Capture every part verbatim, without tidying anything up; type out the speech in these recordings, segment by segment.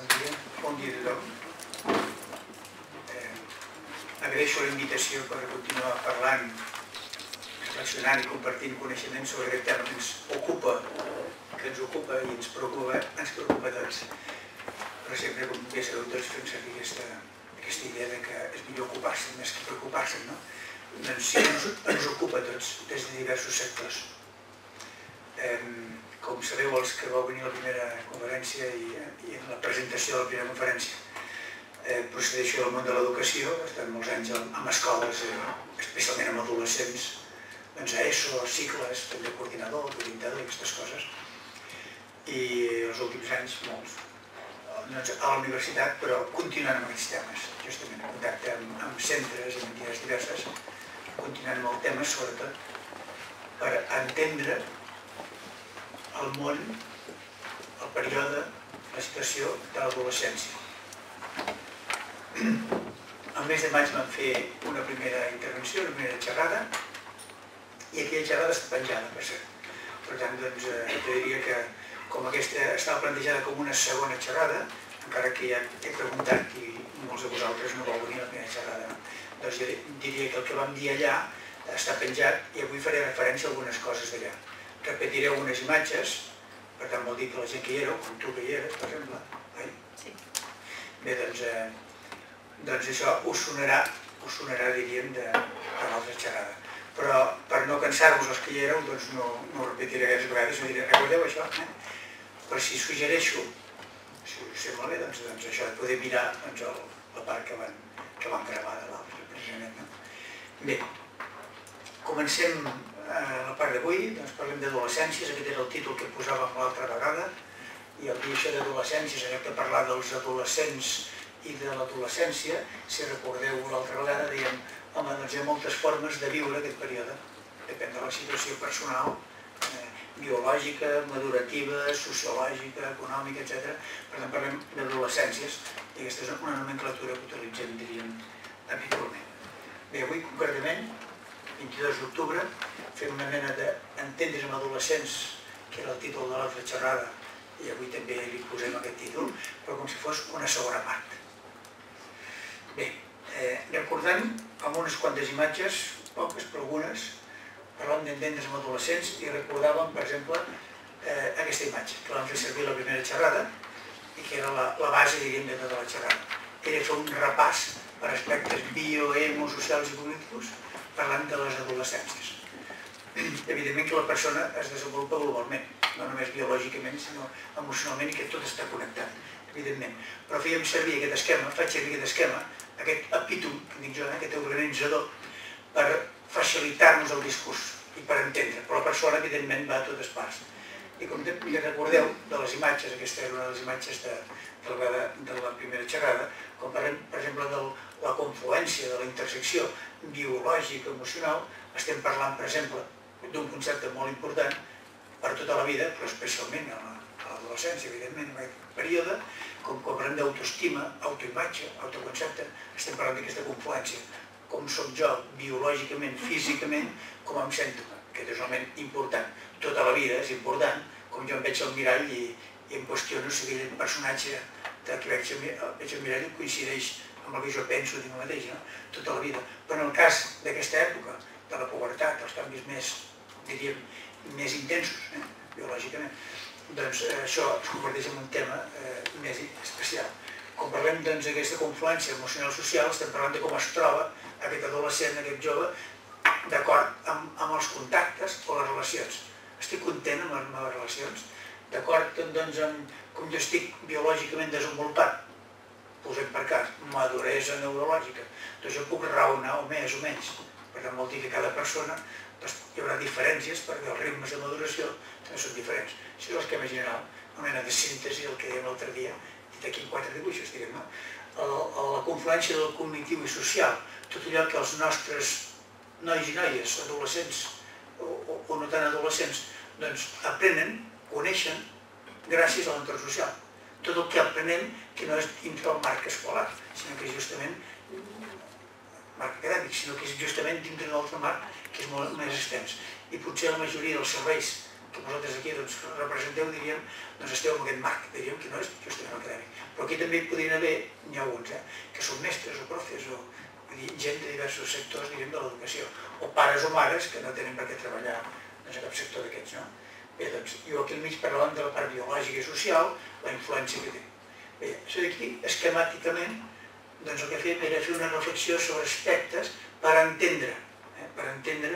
Bon dia, bon dia a tothom. Agraeixo la invitació per continuar parlant, reflexionant i compartint coneixements sobre aquest tema que ens ocupa, que ens ocupa i ens preocupa, ens preocupa a tots. Però sempre, com bé sabeu tots, fem servir aquesta idea que és millor ocupar-se més que preocupar-se, no? Doncs sí, ens ocupa a tots, des de diversos sectors. Com sabeu, els que vau venir a la primera conferència i en la presentació de la primera conferència, procedeixo del món de l'educació, he estat molts anys en escoles, especialment amb adolescents, doncs a ESO, cicles, també coordinador, orientador i aquestes coses. I els últims anys, molts, a la universitat, però continuant amb aquests temes, justament en contacte amb centres i entitats diverses, continuant amb els temes, sobretot, per entendre el món, el període, la situació de l'adolescència. Al mes de maig vam fer una primera intervenció, una primera xerrada, i aquella xerrada està penjada, per cert. Per tant, doncs, jo diria que com aquesta estava plantejada com una segona xerrada, encara que ja he preguntat i molts de vosaltres no vau venir a la primera xerrada, doncs jo diria que el que vam dir allà està penjat i avui faré referència a algunes coses d'allà. Repetiré algunes imatges, per tant vol dir que la gent que hi era, com tu que hi eres, per exemple, oi? Sí. Bé, doncs, doncs això us sonarà, us sonarà, diríem, de l'altra xerrada. Però per no cansar-vos els que hi éreu, doncs no ho repetiré aquestes vegades, no diré, recordeu això? Però si suggereixo, si us sembla bé, doncs això de poder mirar la part que van gravar de l'altre, precisament. Bé, comencem la part d'avui, doncs parlem d'adolescències, aquest era el títol que posàvem l'altra vegada, i el dir això d'adolescències, en lloc de parlar dels adolescents i de l'adolescència, si recordeu l'altra vegada, dèiem, home, doncs hi ha moltes formes de viure aquest període, depèn de la situació personal, biològica, madurativa, sociològica, econòmica, etcètera. Per tant, parlem d'adolescències, i aquesta és una nomenclatura que utilitzem, diríem, habitualment. Bé, avui, concretament, vint-i-dos d'octubre, fem una mena d'entendre's amb adolescents, que era el títol de l'altra xerrada, i avui també li posem aquest títol, però com si fos una segona part. Bé, recordant amb unes quantes imatges, poques però algunes, parlant d'entendre's amb adolescents, i recordàvem, per exemple, aquesta imatge, que vam fer servir la primera xerrada, i que era la base, diríem, de tota la xerrada. Era fer un repàs per aspectes bio, emo, socials i cognitius, parlant de les adolescències. Evidentment que la persona es desenvolupa globalment, no només biològicament, sinó emocionalment, i que tot està connectat, evidentment. Però fèiem servir aquest esquema, faig servir aquest esquema, aquest epítom, que dic jo, aquest organitzador, per facilitar-nos el discurs i per entendre. Però la persona, evidentment, va a totes parts. I com ja recordeu de les imatges, aquesta era una de les imatges de la primera xerrada, quan parlem, per exemple, de la confluència, de la intersecció biològica, emocional, estem parlant, per exemple, d'un concepte molt important per tota la vida, però especialment a l'adolescència, evidentment, en aquest període, com parlem d'autoestima, autoimatge, autoconcepte, estem parlant d'aquesta confluència. Com soc jo biològicament, físicament, com em sento. Aquest és un element important. Tota la vida és important, com jo em veig al mirall i em qüestiono si aquell personatge que veig al mirall coincideix amb el que jo penso de mi mateix, tota la vida. Però en el cas d'aquesta època, de la pubertat, els canvis més, diríem, més intensos, biològicament, doncs això es converteix en un tema més especial. Quan parlem d'aquesta confluència emocional-social, estem parlant de com es troba aquest adolescent, aquest jove, d'acord amb els contactes o les relacions. Estic content amb les meves relacions? D'acord amb com jo estic biològicament desenvolupat? Posem per cas, maduresa neurològica. Doncs jo puc raonar o més o menys. Per tant, vol dir que cada persona hi haurà diferències perquè els ritmes de maduració també són diferents. Això és l'esquema general, una mena de síntesi del que dèiem l'altre dia, i d'aquí quatre dibuixos, diguem, no? La confluència del cognitiu i social, tot allò que els nostres nois i noies, adolescents o no tan adolescents, doncs aprenen, coneixen, gràcies a l'entorn social. Tot el que aprenem que no és dintre del marc escolar, sinó que és justament marc acadèmic, sinó que és justament dintre d'un altre marc que és molt més extens. I potser la majoria dels serveis que vosaltres aquí representeu, diríem, doncs esteu en aquest marc, diríem que no és justament acadèmic. Però aquí també hi podrien haver, n'hi ha alguns, que són mestres o profes o gent de diversos sectors, diríem, de l'educació, o pares o mares que no tenen per què treballar en cap sector d'aquests, no? Bé, doncs, jo aquí al mig parlàvem de la part biològica i social, la influència que té. Bé, això d'aquí, esquemàticament, doncs el que fèiem era fer una reflexió sobre aspectes per entendre, per entendre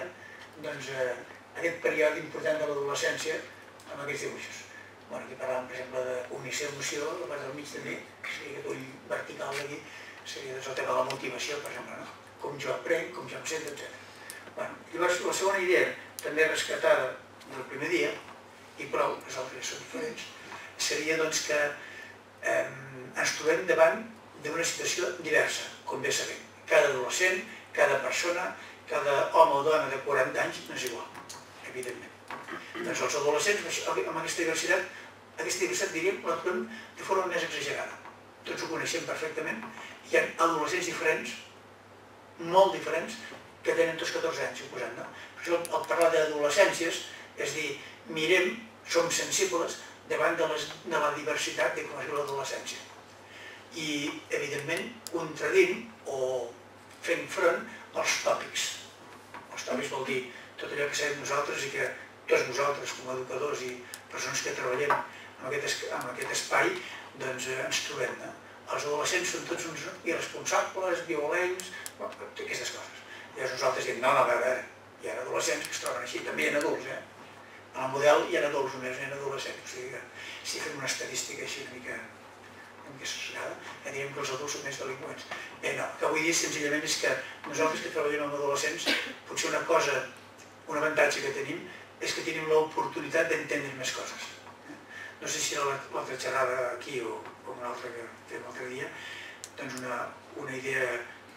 aquest període important de l'adolescència amb aquests dibuixos. Aquí parlàvem, per exemple, de cognició emoció, la part del mig també, que seria aquest ull vertical d'aquí, seria el tema de la motivació, per exemple, com jo aprenc, com jo em sento, etcètera. Llavors, la segona idea, també rescatada del primer dia, i prou, les altres són diferents, seria que ens trobem davant d'una situació diversa, com bé sabem. Cada adolescent, cada persona, cada home o dona de quaranta anys no és igual, evidentment. Doncs els adolescents, amb aquesta diversitat, aquesta diversitat, diríem, la trobem de forma més exagerada. Tots ho coneixem perfectament. Hi ha adolescents diferents, molt diferents, que tenen tots catorze anys, suposant, no? Per això, al parlar d'adolescències, és dir, mirem, som sensibles davant de la diversitat de com es viu l'adolescència. I, evidentment, contradint o fent front als tòpics. Els tòpics vol dir tot allò que sabem nosaltres i que tots nosaltres, com a educadors i persones que treballem en aquest espai, doncs ens trobem. Els adolescents són tots uns irresponsables, violents, aquestes coses. Llavors nosaltres diem, no, no, a veure, hi ha adolescents que es troben així, també hi ha adults, eh? En el model hi ha adults només, no hi ha adolescents. O sigui que si fem una estadística així una mica associada, ja diríem que els adults són més delinqüents. Bé, no, el que vull dir senzillament és que nosaltres que treballem amb adolescents, potser una cosa, un avantatge que tenim, és que tenim l'oportunitat d'entendre més coses. No sé si era l'altra xerrada aquí o una altra que fem l'altre dia, doncs una idea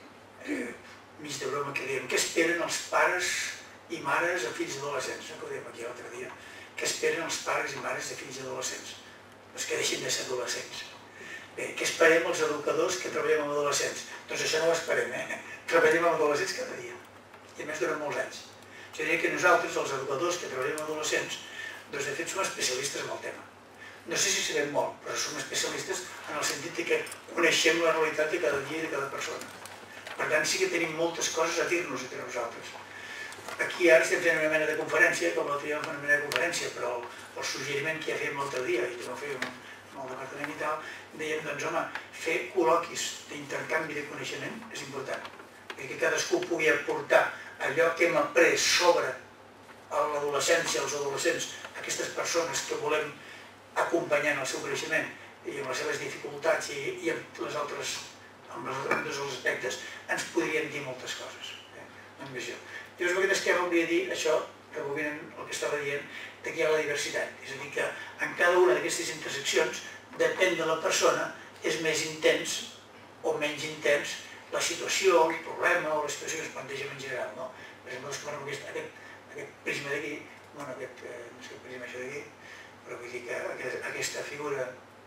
mig de broma que dèiem, què esperen els pares i mares de fills adolescents? No, que ho dèiem aquí l'altre dia. Què esperen els pares i mares de fills adolescents? Doncs que deixin de ser adolescents. Bé, què esperem els educadors que treballem amb adolescents? Doncs això no ho esperem, eh? Treballem amb adolescents cada dia, i a més durant molts anys. Jo diria que nosaltres, els educadors que treballem amb adolescents, doncs de fet som especialistes en el tema. No sé si sabem molt, però som especialistes en el sentit que coneixem la realitat de cada dia i de cada persona. Per tant, sí que tenim moltes coses a dir-nos entre nosaltres. Aquí ara estem fent una mena de conferència, com l'altre dia vam fer una mena de conferència, però el suggeriment que ja fèiem l'altre dia, i que no fèiem amb el departament i tal, dèiem, doncs home, fer col·loquis d'intercanvi de coneixement és important. Que cadascú pugui aportar allò que hem après sobre l'adolescència, els adolescents, aquestes persones que volem acompanyar en el seu creixement i amb les seves dificultats i amb els altres aspectes, ens podrien dir moltes coses. Llavors, aquest esquema hauria de dir això, rebobinant el que estava dient, que hi ha la diversitat. És a dir, que en cada una d'aquestes interseccions, depèn de la persona, és més intens o menys intens la situació, el problema o la situació que es planteja en general. Per exemple, aquest prisma d'aquí, bueno, aquest, no sé què prisma això d'aquí, però vull dir que aquesta figura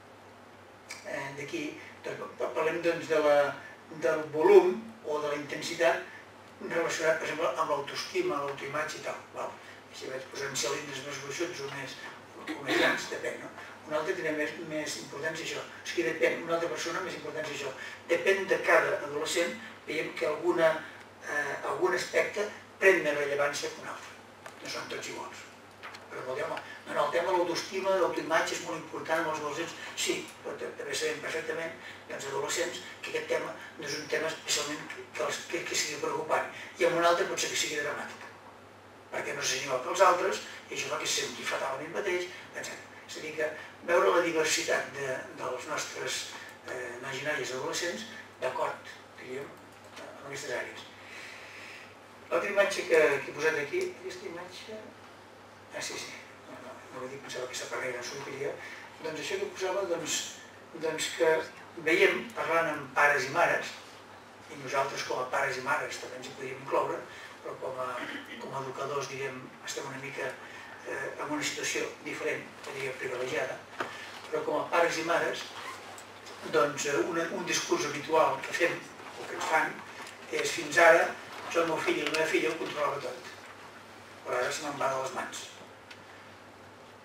d'aquí, parlem doncs del volum o de la intensitat relacionat, per exemple, amb l'autoestima, l'autoimatge i tal. Si vaig posant cilindres més gruixuts o més grans, depèn, no? Un altre tindrà més importància això. O sigui, depèn, una altra persona més importància això. Depèn de cada adolescent, veiem que algun aspecte pren més rellevància que un altre. No són tots iguals. Però vol dir, home, el tema de l'autoestima, l'autoimatge és molt important amb els adolescents. Sí, però també sabem perfectament, els adolescents, que aquest tema no és un tema especialment que sigui preocupant. I amb un altre potser que sigui dramàtic, perquè no s'és igual que els altres, i això fa que se senti fatal a mi mateix, etcètera. És a dir, que veure la diversitat dels nostres nois i noies adolescents d'acord, diríem, en aquestes àrees. L'altra imatge que he posat aquí, aquesta imatge... Ah, sí, sí, no vull dir, pensava que aquesta parella no sortiria. Doncs això que posava, doncs que veiem, parlant amb pares i mares, i nosaltres com a pares i mares també ens hi podríem incloure, però com a educadors, diríem, estem una mica en una situació diferent, diria privilegiada, però com a pares i mares, doncs un discurs habitual que fem, o que ens fan, és fins ara, jo el meu fill i la meva filla ho controlava tot, però ara se me'n va de les mans.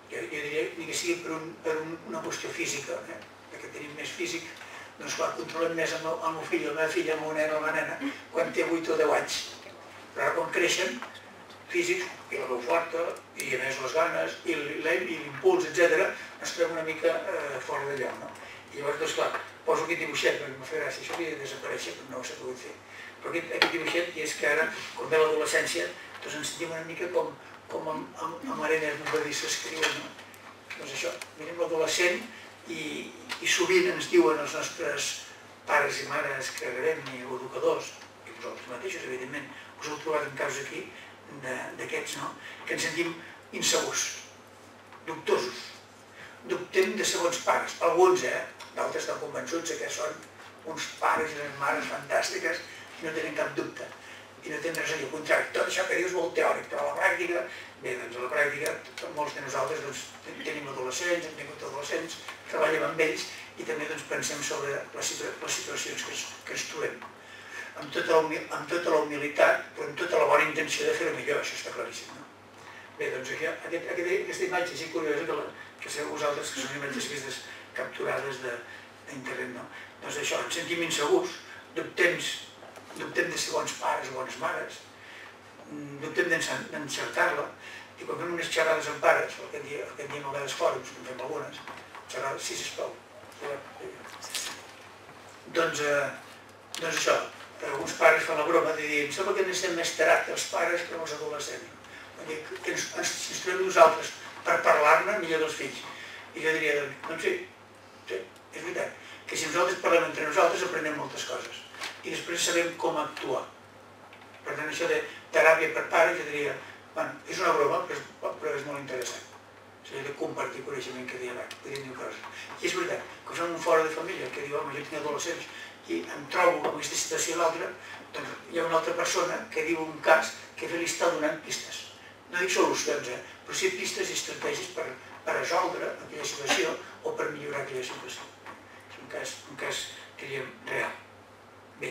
Jo diria que sigui per una qüestió física, que tenim més físic, doncs clar, controlem més el meu fill, la meva filla, el meu nen o la nena, quan té vuit o deu anys. Però ara quan creixen, físics, i la veu forta, i a més les ganes, i l'impuls, etcètera, ens trobem una mica fora de lloc. I llavors, doncs clar, poso aquest dibuixet, perquè m'ha fet gràcia, això havia de desaparèixer, però no s'ha pogut fer. Però aquest dibuixet, i és que ara, quan ve l'adolescència, doncs ens sentim una mica com amb arenes movedices que diuen, no? Doncs això, mirem l'adolescent i sovint ens diuen els nostres pares i mares que agradem, o educadors, i vosaltres mateixos, evidentment, us heu trobat en casos aquí, d'aquests, no? Que ens sentim insegurs, dubtosos, dubtem de segons pares, alguns, eh? D'altres estan convençuts que són uns pares i unes mares fantàstiques i no tenen cap dubte, i no tenen res a dir, al contrari, tot això que dius molt teòric, però a la pràctica, bé, doncs a la pràctica, molts de nosaltres tenim adolescents, hem tingut adolescents, treballem amb ells i també pensem sobre les situacions que ens trobem. Amb tota la humilitat, però amb tota la bona intenció de fer-ho millor, això està claríssim. Bé, doncs aquesta imatge així curiosa, que sabeu vosaltres que són imatges vistes capturades d'internet, no? Doncs això, ens sentim insegurs, dubtem de ser bons pares o bones mares, dubtem d'encertar-la, i quan fem unes xerrades amb pares, el que en diem a vegades fòrums, que en fem algunes, xerrades, sí, sisplau. Doncs això, alguns pares fan la broma de dir, em sembla que necessitem més teràpia els pares que els adolescents. Que ens trobem nosaltres per parlar-ne millor dels fills. I jo diria, doncs sí, sí, és veritat, que si nosaltres parlem entre nosaltres aprenem moltes coses i després sabem com actuar. Per tant, això de teràpia per pares, jo diria, bueno, és una broma, però és molt interessant. S'ha de compartir coneixement que diuen, podríem dir coses. I és veritat, que som un fora de família, que diu, home, jo tinc adolescents i em trobo en aquesta situació i l'altra, doncs hi ha una altra persona que diu un cas que li està donant pistes. No dic solucions, eh? Però sí pistes i estratègies per resoldre aquella situació o per millorar aquella situació. És un cas, diríem, real. Bé.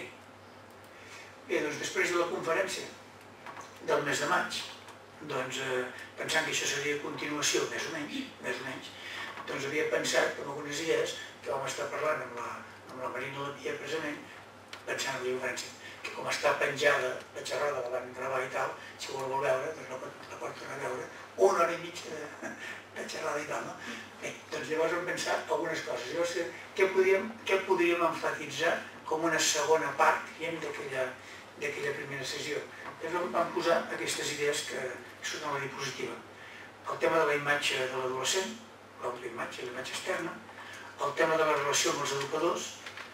Bé, doncs després de la conferència del mes de maig, doncs pensant que això seria continuació, més o menys, més o menys, doncs havia pensat en algunes idees que vam estar parlant amb la Marina Lapia, precisament, pensant en la conferència, que com està penjada la xerrada, la van gravar i tal, si vol vol veure, doncs la pot tornar a veure, una hora i mitja de xerrada i tal, no? Bé, doncs llavors vam pensar algunes coses. Llavors, què podríem emfatitzar com una segona part, diguem, d'aquella primera sessió? Llavors vam posar aquestes idees que són a la diapositiva. El tema de la imatge de l'adolescent, l'autoimatge, la imatge externa, el tema de la relació amb els educadors,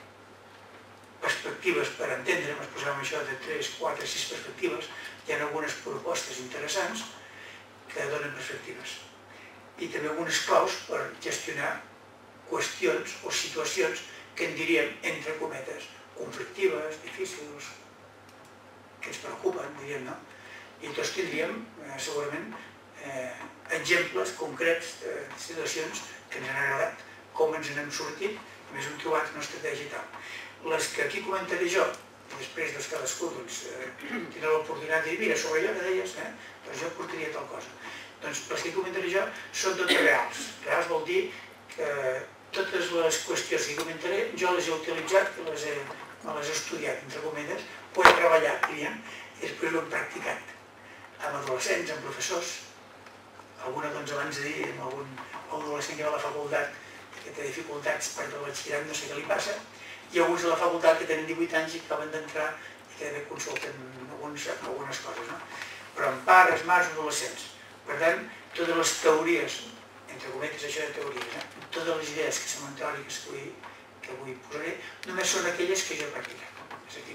perspectives per entendre, ens posàvem això de tres, quatre, sis perspectives, hi ha algunes propostes interessants que donen perspectives. I també algunes claus per gestionar qüestions o situacions que en diríem, entre cometes, conflictives, difícils, que ens preocupen, diríem, no? I tots tindríem, segurament, exemples concrets de situacions que ens han agradat, com ens n'hem sortit, i més hem trobat una estratègia i tal. Les que aquí comentaré jo, i després cadascú tindrà l'oportunitat de dir, mira, sobre allò que deies, doncs jo portaria tal cosa. Doncs les que comentaré jo són totes reals. Reals vol dir que totes les qüestions que comentaré jo les he utilitzat, me les he estudiat, entre cometes, ho he treballat, diríem, i després ho hem practicat amb adolescents, amb professors. Alguna, doncs, abans de dir, amb algun adolescent que va a la facultat que té dificultats perquè el batxillerat no sé què li passa, i alguns de la facultat que tenen divuit anys i acaben d'entrar i que també consulten algunes coses, no? Però amb pares, mares, adolescents. Per tant, totes les teories, entre cometes això de teories, totes les idees que són teòriques que avui posaré, només són aquelles que jo he practicat. És a dir,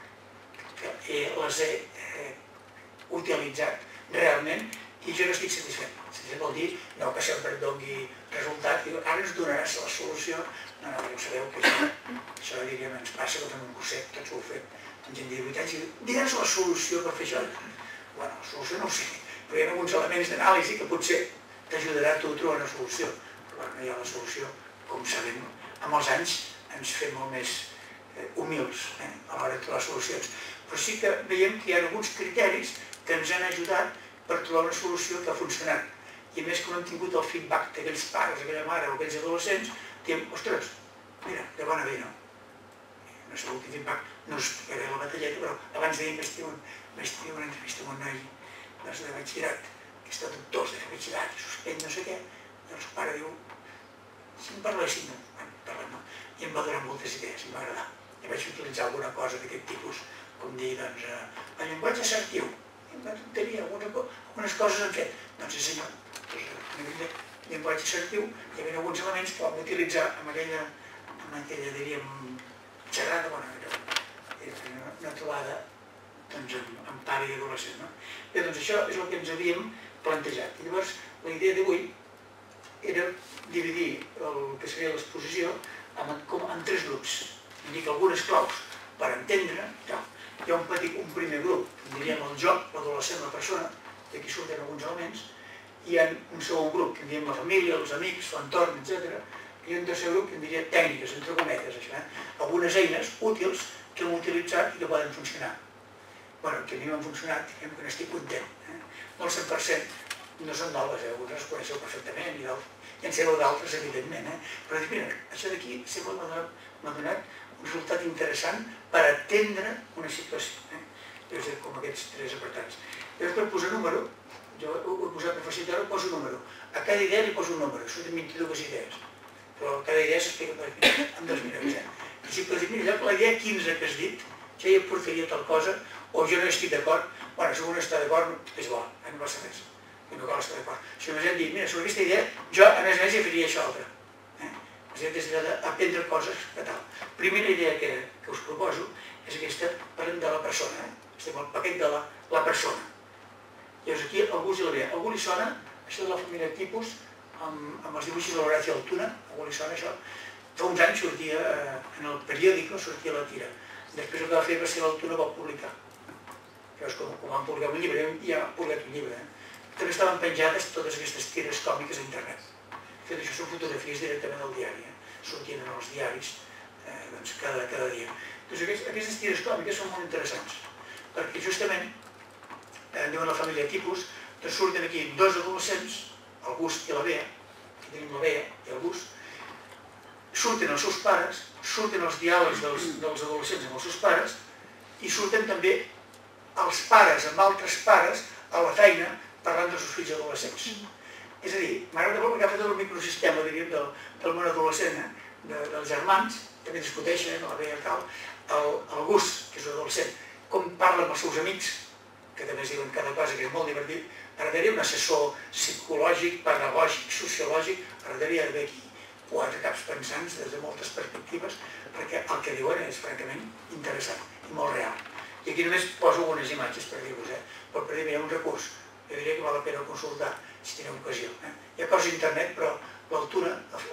que les he utilitzat realment i jo no estic satisfet. Satisfet vol dir no que sempre et doni resultat i ara ens donaràs la solució. No, no, ja ho sabeu que això, diríem, ens passa que fem un curset, tots ho heu fet, amb gent de divuit anys, i diràs la solució per fer això. Bé, la solució no ho sé, però hi ha alguns elements d'anàlisi que potser t'ajudarà a tu a trobar una solució. Però no hi ha la solució, com sabem, amb els anys ens fem molt més humils a l'hora de trobar solucions. Però sí que veiem que hi ha alguns criteris que ens han ajudat per trobar una solució que ha funcionat. i a més que no hem tingut el feedback d'aquells pares, aquella mare o aquells adolescents, diem, ostres, mira, de bona bé, no? No sé, l'últim feedback, no explicaré la batalleta, però abans d'ahir vaig tenir una entrevista amb un noi de batxillerat, que està dubtós de fer batxillerat i suspèn no sé què, i el seu pare diu, si em parlessin, no, parlem, no, i em va donar moltes idees, em va agradar. I vaig utilitzar alguna cosa d'aquest tipus, com dir, doncs, el llenguatge assertiu, una tonteria, algunes coses han fet. Doncs sí senyor, a nivell de llenguatge assertiu hi havia alguns elements que vam utilitzar amb aquella, amb aquella, diríem, xerrada, bona, una trobada amb pare i adolescent. Bé, doncs això és el que ens havíem plantejat. I llavors la idea d'avui era dividir el que seria l'exposició en tres grups. Dic algunes claus per entendre. Hi ha un petit, un primer grup, diríem el joc, l'adolescent, la persona, d'aquí surten alguns elements. Hi ha un segon grup, que en diem la família, els amics, l'entorn, etcètera. I un tercer grup, que en diria tècniques, entre cometes, això, algunes eines útils que hem utilitzat i que poden funcionar. Bueno, que a mi m'han funcionat, diguem que n'estic content. No el cent per cent no són noves, algunes les coneixeu perfectament i en sabeu d'altres, evidentment. Però dic, mira, això d'aquí sempre m'ha donat un resultat interessant per atendre una situació. És com aquests tres apartats. Llavors, per posar número, jo ho he posat per facilitar-ho, poso número. A cada idea li poso un número, són vint-i-dues idees. Però cada idea s'explica en dos minuts. I si per dir, mira, allò que la idea quinze que has dit, jo ja portaria tal cosa, o jo no estic d'acord, bueno, si un està d'acord, és bo, no passa res, no cal estar d'acord. Si només hem dit, mira, sobre aquesta idea, jo a més a més ja faria això altre. És allò d'aprendre coses que tal. Primera idea que us proposo és aquesta, parlem de la persona, estem al paquet de la persona. Llavors aquí algú li ve, algú li sona això de la família tipus amb els dibuixos de l'Horaci Altuna, algú li sona això. Fa uns anys sortia en el periòdico, sortia la tira. Després el que va fer va ser l'Altuna va publicar. Llavors com van publicar un llibre, ja han publicat un llibre. També estaven penjades totes aquestes tires còmiques a internet. Fet això són fotografies directament al diari, sortien en els diaris cada dia. Aquestes tires còmiques són molt interessants, perquè justament, diuen la família tipus, surten aquí dos adolescents, el Gust i la Bea, aquí tenim la Bea i el Gust, surten els seus pares, surten els diàlegs dels adolescents amb els seus pares, i surten també els pares amb altres pares a la feina parlant dels seus fills adolescents. És a dir, m'agrada molt perquè ha fet el microsistema, diríem, del món adolescent, dels germans, també discuteixen, la Bea i tal, el Gust, que és un adolescent, com parla amb els seus amics, que també es diuen cada cosa, que és molt divertit, m'agradaria un assessor psicològic, pedagògic, sociològic, m'agradaria haver aquí quatre caps pensants des de moltes perspectives, perquè el que diuen és francament interessant i molt real. I aquí només poso algunes imatges per dir-vos, però per dir, mira, un recurs, jo diria que val la pena consultar si teniu ocasió. Hi ha coses a internet, però l'Altuna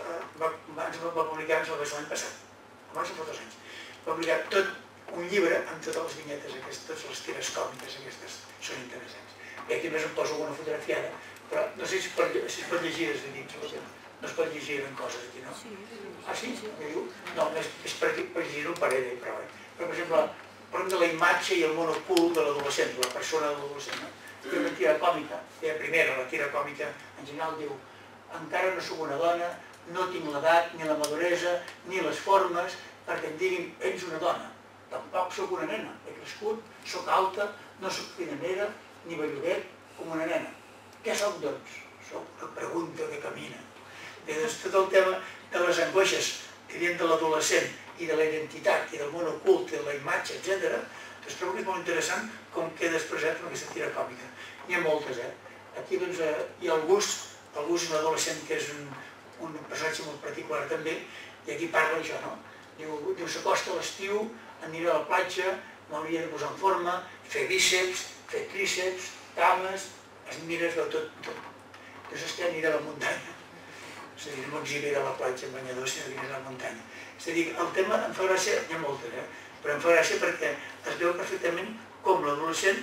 ens va publicar, ens va fer l'any passat, abans de fa dos anys, va publicar tot un llibre amb totes les vinyetes aquestes, totes les tires còmiques aquestes, són interessants. I aquí només em poso alguna fotografiada, però no sé si es pot llegir des de dins, no es pot llegir en coses aquí, no? Ah, sí? No, és per llegir un parell i prou. Però, per exemple, parlem de la imatge i el món ocult de l'adolescent, de la persona de l'adolescent. Hi ha una tira còmica, la primera, la tira còmica en general diu: encara no soc una dona, no tinc l'edat, ni la maduresa, ni les formes, perquè em diguin, ets una dona. Tampoc soc una nena, he crescut, soc alta, no soc cridanera, ni belluguet, com una nena. Què soc, doncs? Soc una pregunta que camina. Bé, doncs tot el tema de les angoixes, diríem, de l'adolescent i de la identitat i del món ocult i de la imatge, etcètera, doncs trobo que és molt interessant com queda expressat en aquesta tira còmica. N'hi ha moltes, eh? Aquí, doncs, hi ha el Gust, el Gust és un adolescent que és un personatge molt particular també, i aquí parla això, no? Diu, s'acosta a l'estiu, anirà a la platja, m'hauria de posar en forma, fer bíceps, fer tríceps, cames, es mires de tot, tot. Doncs este anirà a la muntanya. És a dir, no exhibirà a la platja en banyador, sinó que anirà a la muntanya. És a dir, el tema em fa gràcia, hi ha moltes, eh? Però em fa gràcia perquè es veu perfectament com l'adolescent,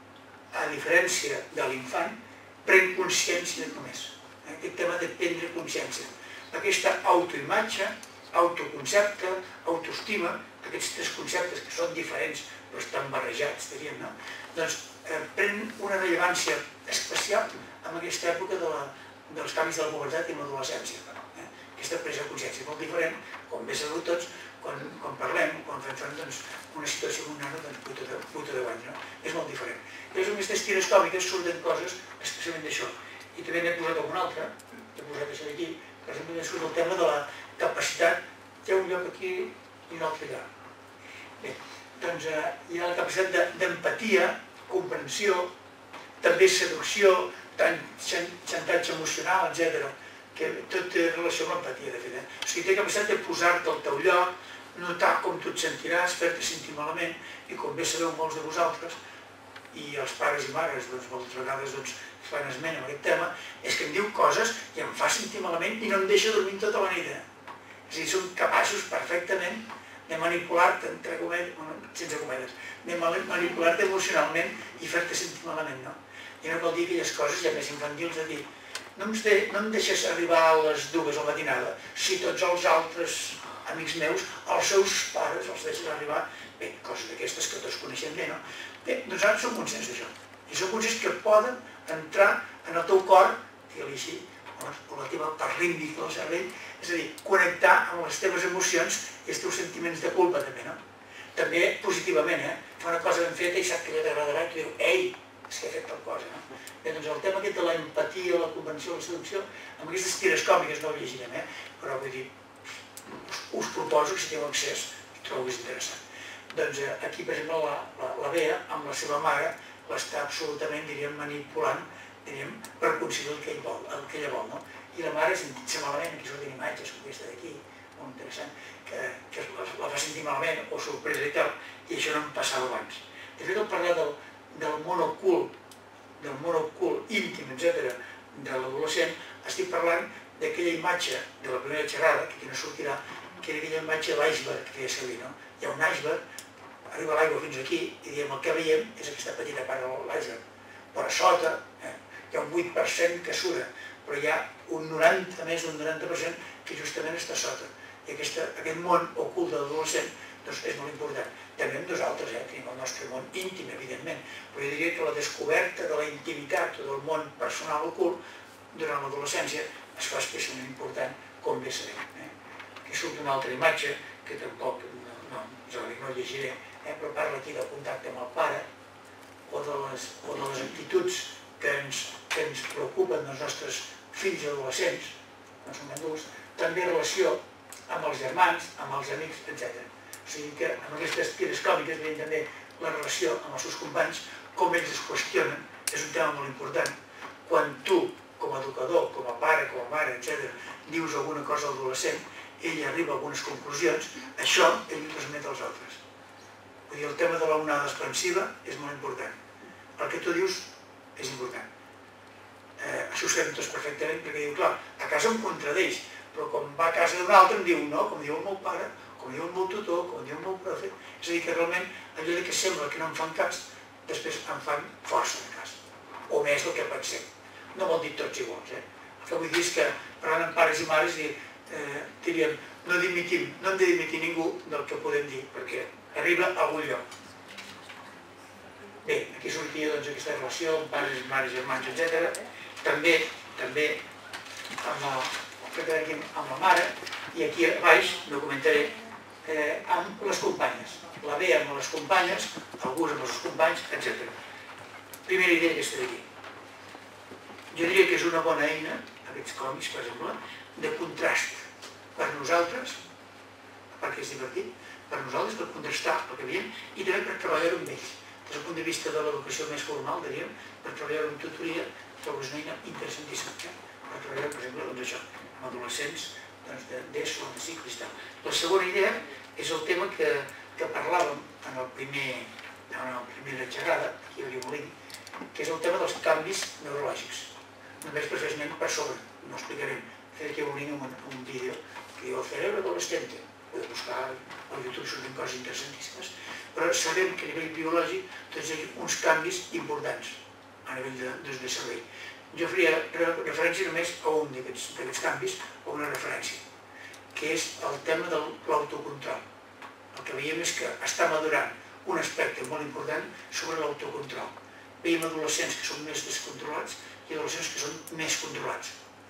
a diferència de l'infant, pren consciència només. Aquest tema de prendre consciència. Aquesta autoimatge, autoconcepte, autoestima, aquests tres conceptes que són diferents però estan barrejats, diríem, no? Doncs pren una rellevància especial en aquesta època de dels canvis de la pubertat i l'adolescència. Aquesta presa de consciència és molt diferent, com bé sabeu tots, quan parlem, quan fem front una situació amb un nano de vuit o deu anys. És molt diferent. I amb aquestes tires còmiques surten coses especialment d'això. I també n'he posat alguna altra, he posat això d'aquí, per exemple, surt el tema de la capacitat, hi ha un lloc aquí i un altre allà. Bé, doncs hi ha la capacitat d'empatia, comprensió, també seducció, xantatge emocional, etcètera, que tot té relació amb l'empatia, de fet. O sigui, té capacitat de posar-te al teu lloc, notar com tu et sentiràs, fer-te sentir malament, i com bé sabeu molts de vosaltres, i els pares i mares, doncs, moltes vegades fan esment amb aquest tema, és que em diu coses i em fa sentir malament i no em deixa dormir tota la nit. És a dir, som capaços perfectament de manipular-te, entre cometes, sense cometes, de manipular-te emocionalment i fer-te sentir malament, no? I no cal dir aquelles coses ja més infantils de dir no em deixes arribar a les dues a la matinada si tots els altres amics meus, els seus pares, els deixen arribar, bé, coses d'aquestes que tots coneixem bé, no? Bé, doncs ara som conscients d'això. I som conscients que poden entrar en el teu cor, digue-li així, o la teva part límbica del cervell, és a dir, connectar amb les teves emocions i els teus sentiments de culpa també, no? També positivament, eh? Fa una cosa ben feta i sap que li agradarà i tu diu, ei, és que he fet tal cosa, no? Bé, doncs el tema aquest de l'empatia, la convenció, la seducció, amb aquestes tires còmiques no ho llegirem, eh? Però vull dir, us proposo que si teniu accés, trobo que és interessant. Doncs aquí, per exemple, la Bea, amb la seva mare, l'està absolutament, diríem, manipulant, diríem, per aconseguir el que ella vol, no? I la mare, sentint-se malament, aquí surten imatges com aquesta d'aquí, molt interessant, que la fa sentir malament o sorpresa i tal, i això no em passava abans. De fet, al parlar del món ocult, del món ocult íntim, etcètera, de l'adolescent, estic parlant d'aquella imatge de la primera xerrada, que aquí no sortirà, que era aquella imatge de l'iceberg que feia servir, no? Hi ha un iceberg, arriba l'aigua fins aquí, i diem el que veiem és aquesta petita part de l'iceberg. Però a sota hi ha un vuit per cent que suda, però hi ha un noranta, més d'un noranta per cent que justament està a sota. I aquest món ocult de l'adolescent és molt important. També amb nosaltres, tenim el nostre món íntim, evidentment, però jo diria que la descoberta de la intimitat o del món personal ocult durant l'adolescència es fa especialment important, com bé sabem. Aquí surt una altra imatge, que tampoc, no llegiré, però parla aquí del contacte amb el pare o de les actituds que ens preocupen dels nostres fills i adolescents, no són adults, també relació amb els germans, amb els amics, etcètera. O sigui que amb aquestes tires còmiques veiem també la relació amb els seus companys, com ells es qüestionen, és un tema molt important. Quan tu, com a educador, com a pare, com a mare, etcètera, dius alguna cosa a l'adolescent, ell arriba a algunes conclusions, això ell ho transmet als altres. Vull dir, el tema de l'onada expansiva és molt important. El que tu dius és important. Això ho sabem tots perfectament, perquè diu, clar, a casa em contradeix, però quan va a casa d'un altre em diu, no, com diu el meu pare, com diu el meu tutor, com diu el meu profe, és a dir, que realment allò que sembla que no em fan cas, després em fan força de cas, o més del que pensem. No vol dir tots iguals, eh? El que vull dir és que, parlant amb pares i mares, diríem, no dimitim, no hem de dimitir ningú del que podem dir, perquè arriba a algun lloc. Bé, aquí sortia aquesta relació amb pares, mares, germans, etcètera. També, també amb la mare, i aquí a baix, no comentaré, amb les companyes. La Bea amb les companyes, alguns amb els companys, etcètera. Primera idea aquesta d'aquí. Jo diria que és una bona eina, aquests còmics, per exemple, de contrast per nosaltres, perquè és divertit, per nosaltres, per contrastar el que veiem, i també per treballar-ho amb ells. Des del punt de vista de l'educació més formal, diríem, per treballar-ho amb tutoria, trobo que és una eina interessantíssima, per treballar, per exemple, doncs això, amb adolescents, d'ESO, de ciclis i tal. La segona idea és el tema que parlàvem en el primera xerrada, aquí a l'Ibolí, que és el tema dels canvis neurològics. Només per fer esment per sobre, no explicarem. Fer aquí a l'Ibolí un vídeo que diu el cerebro adolescente. Podeu buscar al YouTube, surten coses interessantíssimes, però sabem que a nivell biològic tots hi ha uns canvis importants a nivell de cervell. Jo faria referència només a un d'aquests canvis, o una referència, que és el tema de l'autocontrol. El que veiem és que està madurant un aspecte molt important sobre l'autocontrol. Veiem adolescents que són més descontrolats i adolescents que són més controlats.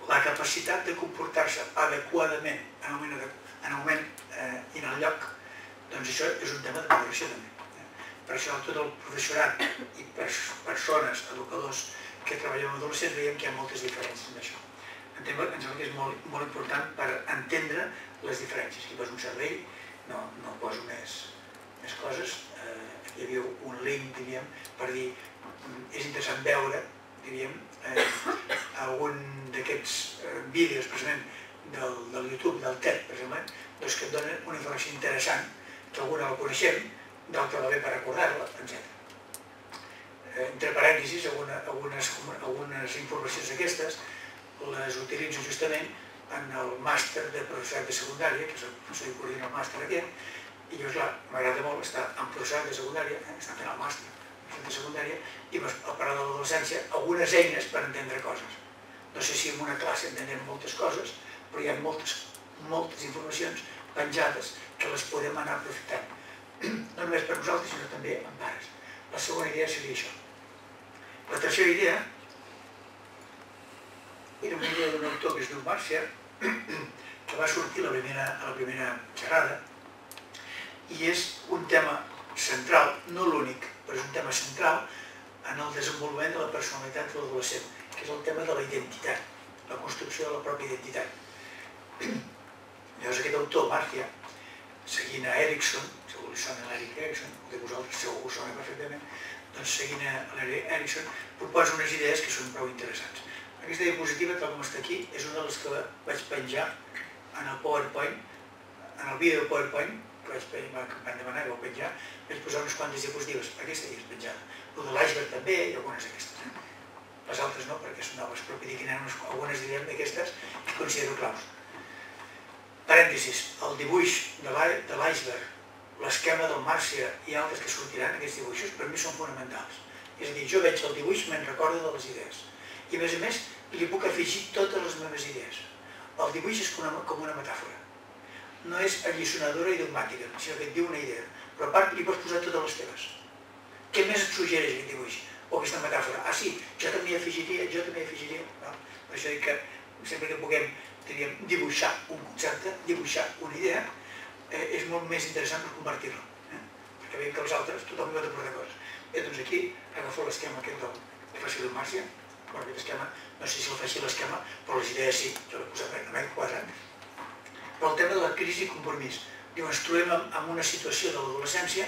la capacitat de comportar-se adequadament en el moment, en el moment eh, i en el lloc, doncs això és un tema de valoració també. Per això tot el professorat i persones, educadors que treballen amb adolescents veiem que hi ha moltes diferències en això. Em sembla que és molt, molt important per entendre les diferències. Aquí poso un servei, no, no poso més, més coses. Eh, aquí hi havia un link, diríem, per dir, és interessant veure, diríem, eh, algun d'aquests eh, vídeos, precisament, del, del YouTube, del TED, precisament, doncs que et donen una informació interessant, que alguna la coneixem, d'altra va bé per recordar-la, etcètera. Eh, entre parèntesis, alguna, algunes, algunes informacions d'aquestes les utilitzo justament en el màster de professorat de secundària, que és el professor que coordina el màster aquest, i jo, clar, m'agrada molt estar en professorat de secundària, eh, estar fent el màster de secundària, i al parlar de l'adolescència, algunes eines per entendre coses. No sé si en una classe entenem moltes coses, però hi ha moltes, moltes informacions penjades que les podem anar aprofitant. No només per nosaltres, sinó també en pares. La segona idea seria això. La tercera idea era una idea d'un autor que es diu Marcia, que va sortir a la primera, a la primera xerrada, i és un tema central, no l'únic, però és un tema central en el desenvolupament de la personalitat de l'adolescent, que és el tema de la identitat, la construcció de la pròpia identitat. Llavors aquest autor, Marcia, seguint a Erikson, segur que sona l'Eric Erikson, o de vosaltres segur que ho sona perfectament, doncs seguint a l'Eric Erikson, proposa unes idees que són prou interessants. Aquesta diapositiva, tal com està aquí, és una de les que vaig penjar en el PowerPoint, en el vídeo PowerPoint, que vaig penjar, que em van demanar que ho penjar, vaig posar unes quantes diapositives. Aquesta ja és penjada. El de l'iceberg també, i algunes d'aquestes. Les altres no, perquè són noves, però vull dir que n'hi ha algunes, direm, d'aquestes que considero claus. Parèntesis, el dibuix de l'iceberg, l'esquema del Marcia i altres que sortiran, aquests dibuixos, per mi són fonamentals. És a dir, jo veig el dibuix i me'n recordo de les idees. I a més a més, li puc afegir totes les meves idees. El dibuix és com una metàfora. No és alliçonadora i dogmàtica, sinó que et diu una idea. Però a part li pots posar totes les teves. Què més et suggereix aquest dibuix? O aquesta metàfora? Ah, sí, jo també hi afegiria, jo també hi afegiria. Per això dic que sempre que puguem dibuixar un concepte, dibuixar una idea, és molt més interessant per convertir-lo. Perquè veiem que els altres, tothom hi pot aportar coses. Bé, doncs aquí agafo l'esquema aquest del fàcil del Marcia. Bueno, aquest esquema, no sé si el faci l'esquema, però les idees sí, jo l'he posat en aquest quadre. Però el tema de la crisi i compromís. Diu, ens trobem en una situació de l'adolescència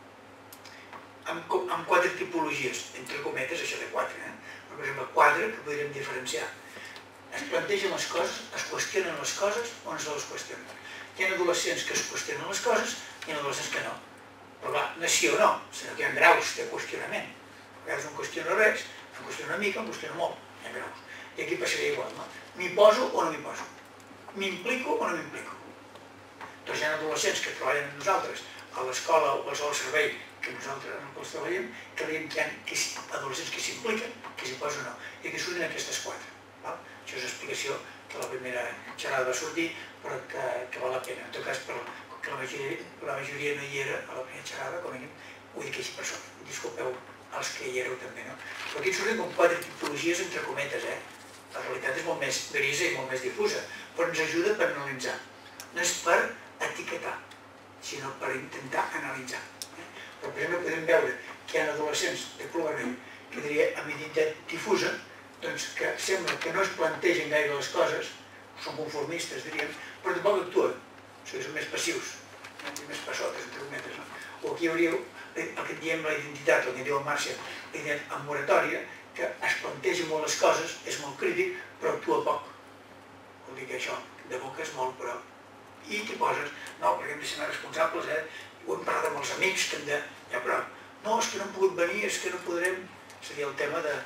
amb quatre tipologies, entre cometes, això de quatre, eh? Per exemple, quatre que podríem diferenciar. Es plantegen les coses, es qüestionen les coses o no se les qüestionen. Hi ha adolescents que es qüestionen les coses i hi ha adolescents que no. Però clar, no és sí o no, sinó que hi ha graus de qüestionament. A vegades no qüestiona res, em qüestiona una mica, em qüestiona molt, hi ha graus. I aquí passaria igual, no? M'hi poso o no m'hi poso? M'implico o no m'implico? Doncs hi ha adolescents que treballen amb nosaltres a l'escola o al servei que nosaltres en el qual treballem, que veiem que hi ha adolescents que s'impliquen, que s'hi posen o no. I aquí surten aquestes quatre. Això és explicació que la primera xerrada va sortir, però que val la pena. En tot cas, que la majoria no hi era a la primera xerrada, com a mínim, ho dic així per sort. Disculpeu els que hi éreu també, no? Però aquí surten com quatre tipologies entre cometes, eh? La realitat és molt més grisa i molt més difusa, però ens ajuda per analitzar. No és per etiquetar, sinó per intentar analitzar. Però, per exemple, podem veure que hi ha adolescents de probablement, que diria amb identitat difusa, doncs que sembla que no es plantegen gaire les coses, són conformistes, diríem, però tampoc actuen, o sigui, són més passius, més passotes, entre cometes, no? O aquí hi hauria el que en diem la identitat, el que en diu el Marcia, la identitat amb moratòria, que es planteja molt les coses, és molt crític, però actua poc. Vol dir que això, de boca és molt, però... I t'hi poses, no, perquè hem de ser més responsables, eh? Ho hem parlat amb els amics, que hem de... Ja, però, no, és que no hem pogut venir, és que no podrem... Seria el tema de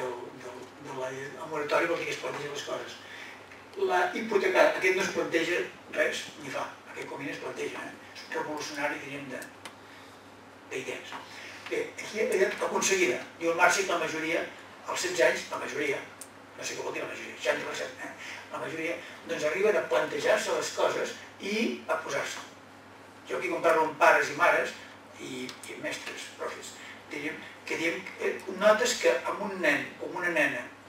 la moratòria, vol dir que es plantegen les coses. La hipotecària, aquest no es planteja res, ni fa, aquest com es planteja, eh? És un revolucionari, diríem, de... d'idees. Bé, aquí la aconseguida. Diu el Marcia que la majoria, als setze anys, la majoria, no sé què vol dir la majoria, seixanta per cent, eh? La majoria, doncs arriben a plantejar-se les coses i a posar-se. Jo aquí quan parlo amb pares i mares, i mestres, profes, diríem que diem, notes que amb un nen o una nena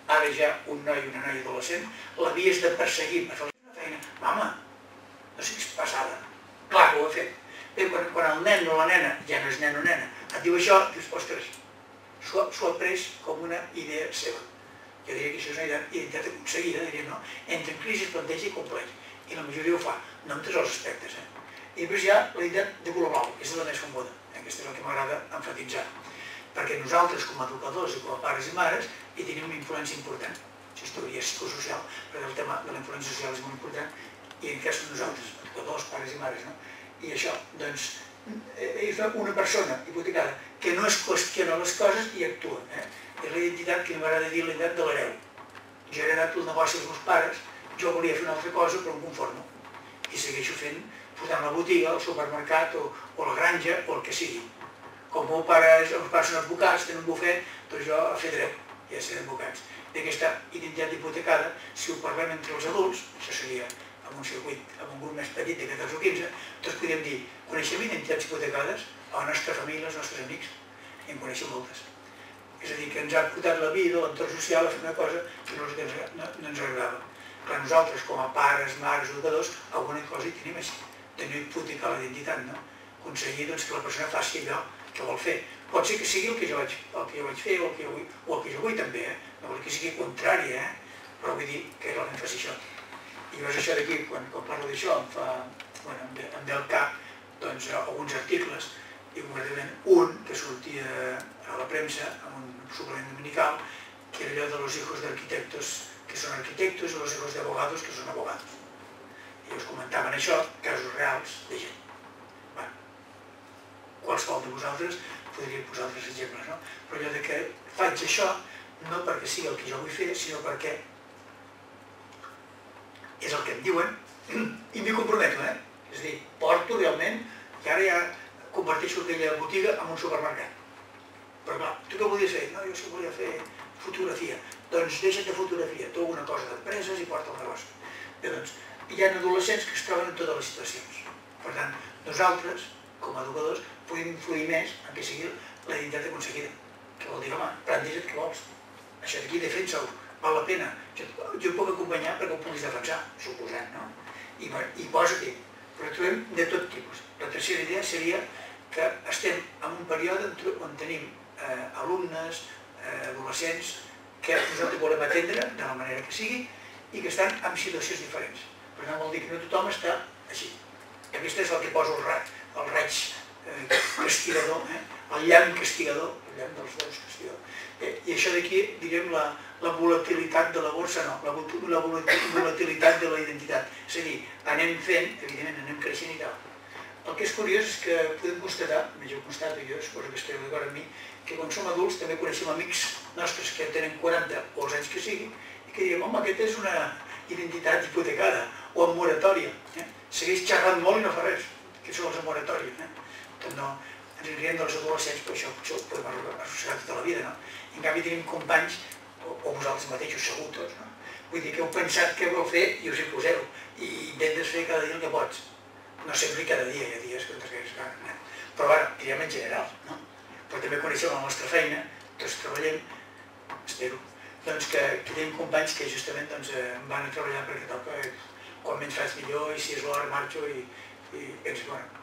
ara ja un noi i una noia adolescent, l'havies de perseguir per fer una feina. Mama, no sé què és passada. Clar que ho ha fet. Bé, quan el nen o la nena, ja no és nen o nena, et diu això, dius, ostres, s'ho ha pres com una idea seva. Jo diria que això és una identitat aconseguida, diria, no? Entra en crisi, es planteja i compleix. I la majoria ho fa, no en tots els aspectes. I després hi ha la identitat de color blau, aquesta és la més famosa. Aquesta és el que m'agrada emfatitzar. Perquè nosaltres, com a educadors i com a pares i mares, hi tenim una influència important. Això és teoria psicosocial, perquè el tema de la influència social és molt important, i en cas nosaltres, educadors, pares i mares, no? I això, doncs, és una persona hipotecada que no es qüestiona les coses i actua. És la identitat que m'agrada dir la identitat de l'hereu. Jo he heredat el negoci dels meus pares, jo volia fer una altra cosa, però em conformo. I segueixo fent, portant la botiga, el supermercat, o la granja, o el que sigui. Com els meus pares són advocats, tenen un bufet, doncs jo a fer dret, i a ser advocats. D'aquesta identitat hipotecada, si ho parlem entre els adults, això seria en un circuit, en un grup més petit de catorze o quinze, doncs podríem dir, coneixem identitats hipotecades a la nostra família, als nostres amics, i en coneixem moltes. És a dir, que ens ha portat la vida, l'entorn social, a fer una cosa que no ens agradava. Clar, nosaltres, com a pares, mares, educadors, alguna cosa hi tenim així, de no hipotecar la identitat, no? Aconseguir que la persona faci allò que vol fer. Pot ser que sigui el que jo vaig fer o el que jo vull també, no vol que sigui contrari, però vull dir que realment faci això. I llavors això d'aquí, quan parlo d'això, em ve al cap alguns articles, i concretament un que sortia a la premsa, en un suplement dominical, que era allò de los hijos de arquitectos que són arquitectos i los hijos de abogados que són abogados. I us comentaven això, casos reals de gent. Qualsevol de vosaltres podria posar altres exemples, no? Però allò que faig això no perquè sigui el que jo vull fer, sinó perquè és el que em diuen i m'hi comprometo, eh? És a dir, porto realment, i ara ja converteixo aquella botiga en un supermercat. Però clar, tu què volies fer? No, jo sí que volia fer fotografia. Doncs deixa't de fotografia, tu alguna cosa d'empreses i porta el negoci. Bé, doncs, hi ha adolescents que es troben en totes les situacions. Per tant, nosaltres, com a educadors, podem influir més en què sigui la identitat aconseguida. Què vol dir, home, planteja't què vols. Això d'aquí defensa-ho, val la pena. Jo puc acompanyar perquè ho puguis defensar, suposant, no? I posa-t'hi. Però trobem de tot tipus. La tercera idea seria que estem en un període on tenim alumnes, adolescents, que nosaltres volem atendre de la manera que sigui i que estan en situacions diferents. Per tant, vol dir que no tothom està així. Aquest és el que posa el raig castigador, el llamp castigador, el llamp dels bons castigador. I això d'aquí, direm, la volatilitat de la borsa, no, la volatilitat de la identitat. És a dir, anem fent, evidentment, anem creixent i tal. El que és curiós és que podem constatar, més jo constato, jo és cosa que esteu d'acord amb mi, que quan som adults també coneixem amics nostres que tenen quaranta o els anys que sigui i que diem, home, aquesta és una identitat hipotecada o en moratòria. Segueix xerrant molt i no fa res, que són els en moratòria. Doncs no, ens en riem dels adolescents, però això ho podem associar tota la vida, no? En canvi tenim companys, o vosaltres mateixos segur tots, no? Vull dir que heu pensat què vau fer i us hi poseu, i intentes fer cada dia el que pots. No sempre cada dia, hi ha dies que no t'has gaire, però ara, diríem en general, no? Però també coneixem la nostra feina, tots treballem, espero, doncs que tenim companys que justament van a treballar perquè toca, quan menys faig millor, i si és l'hora marxo i penso, bueno,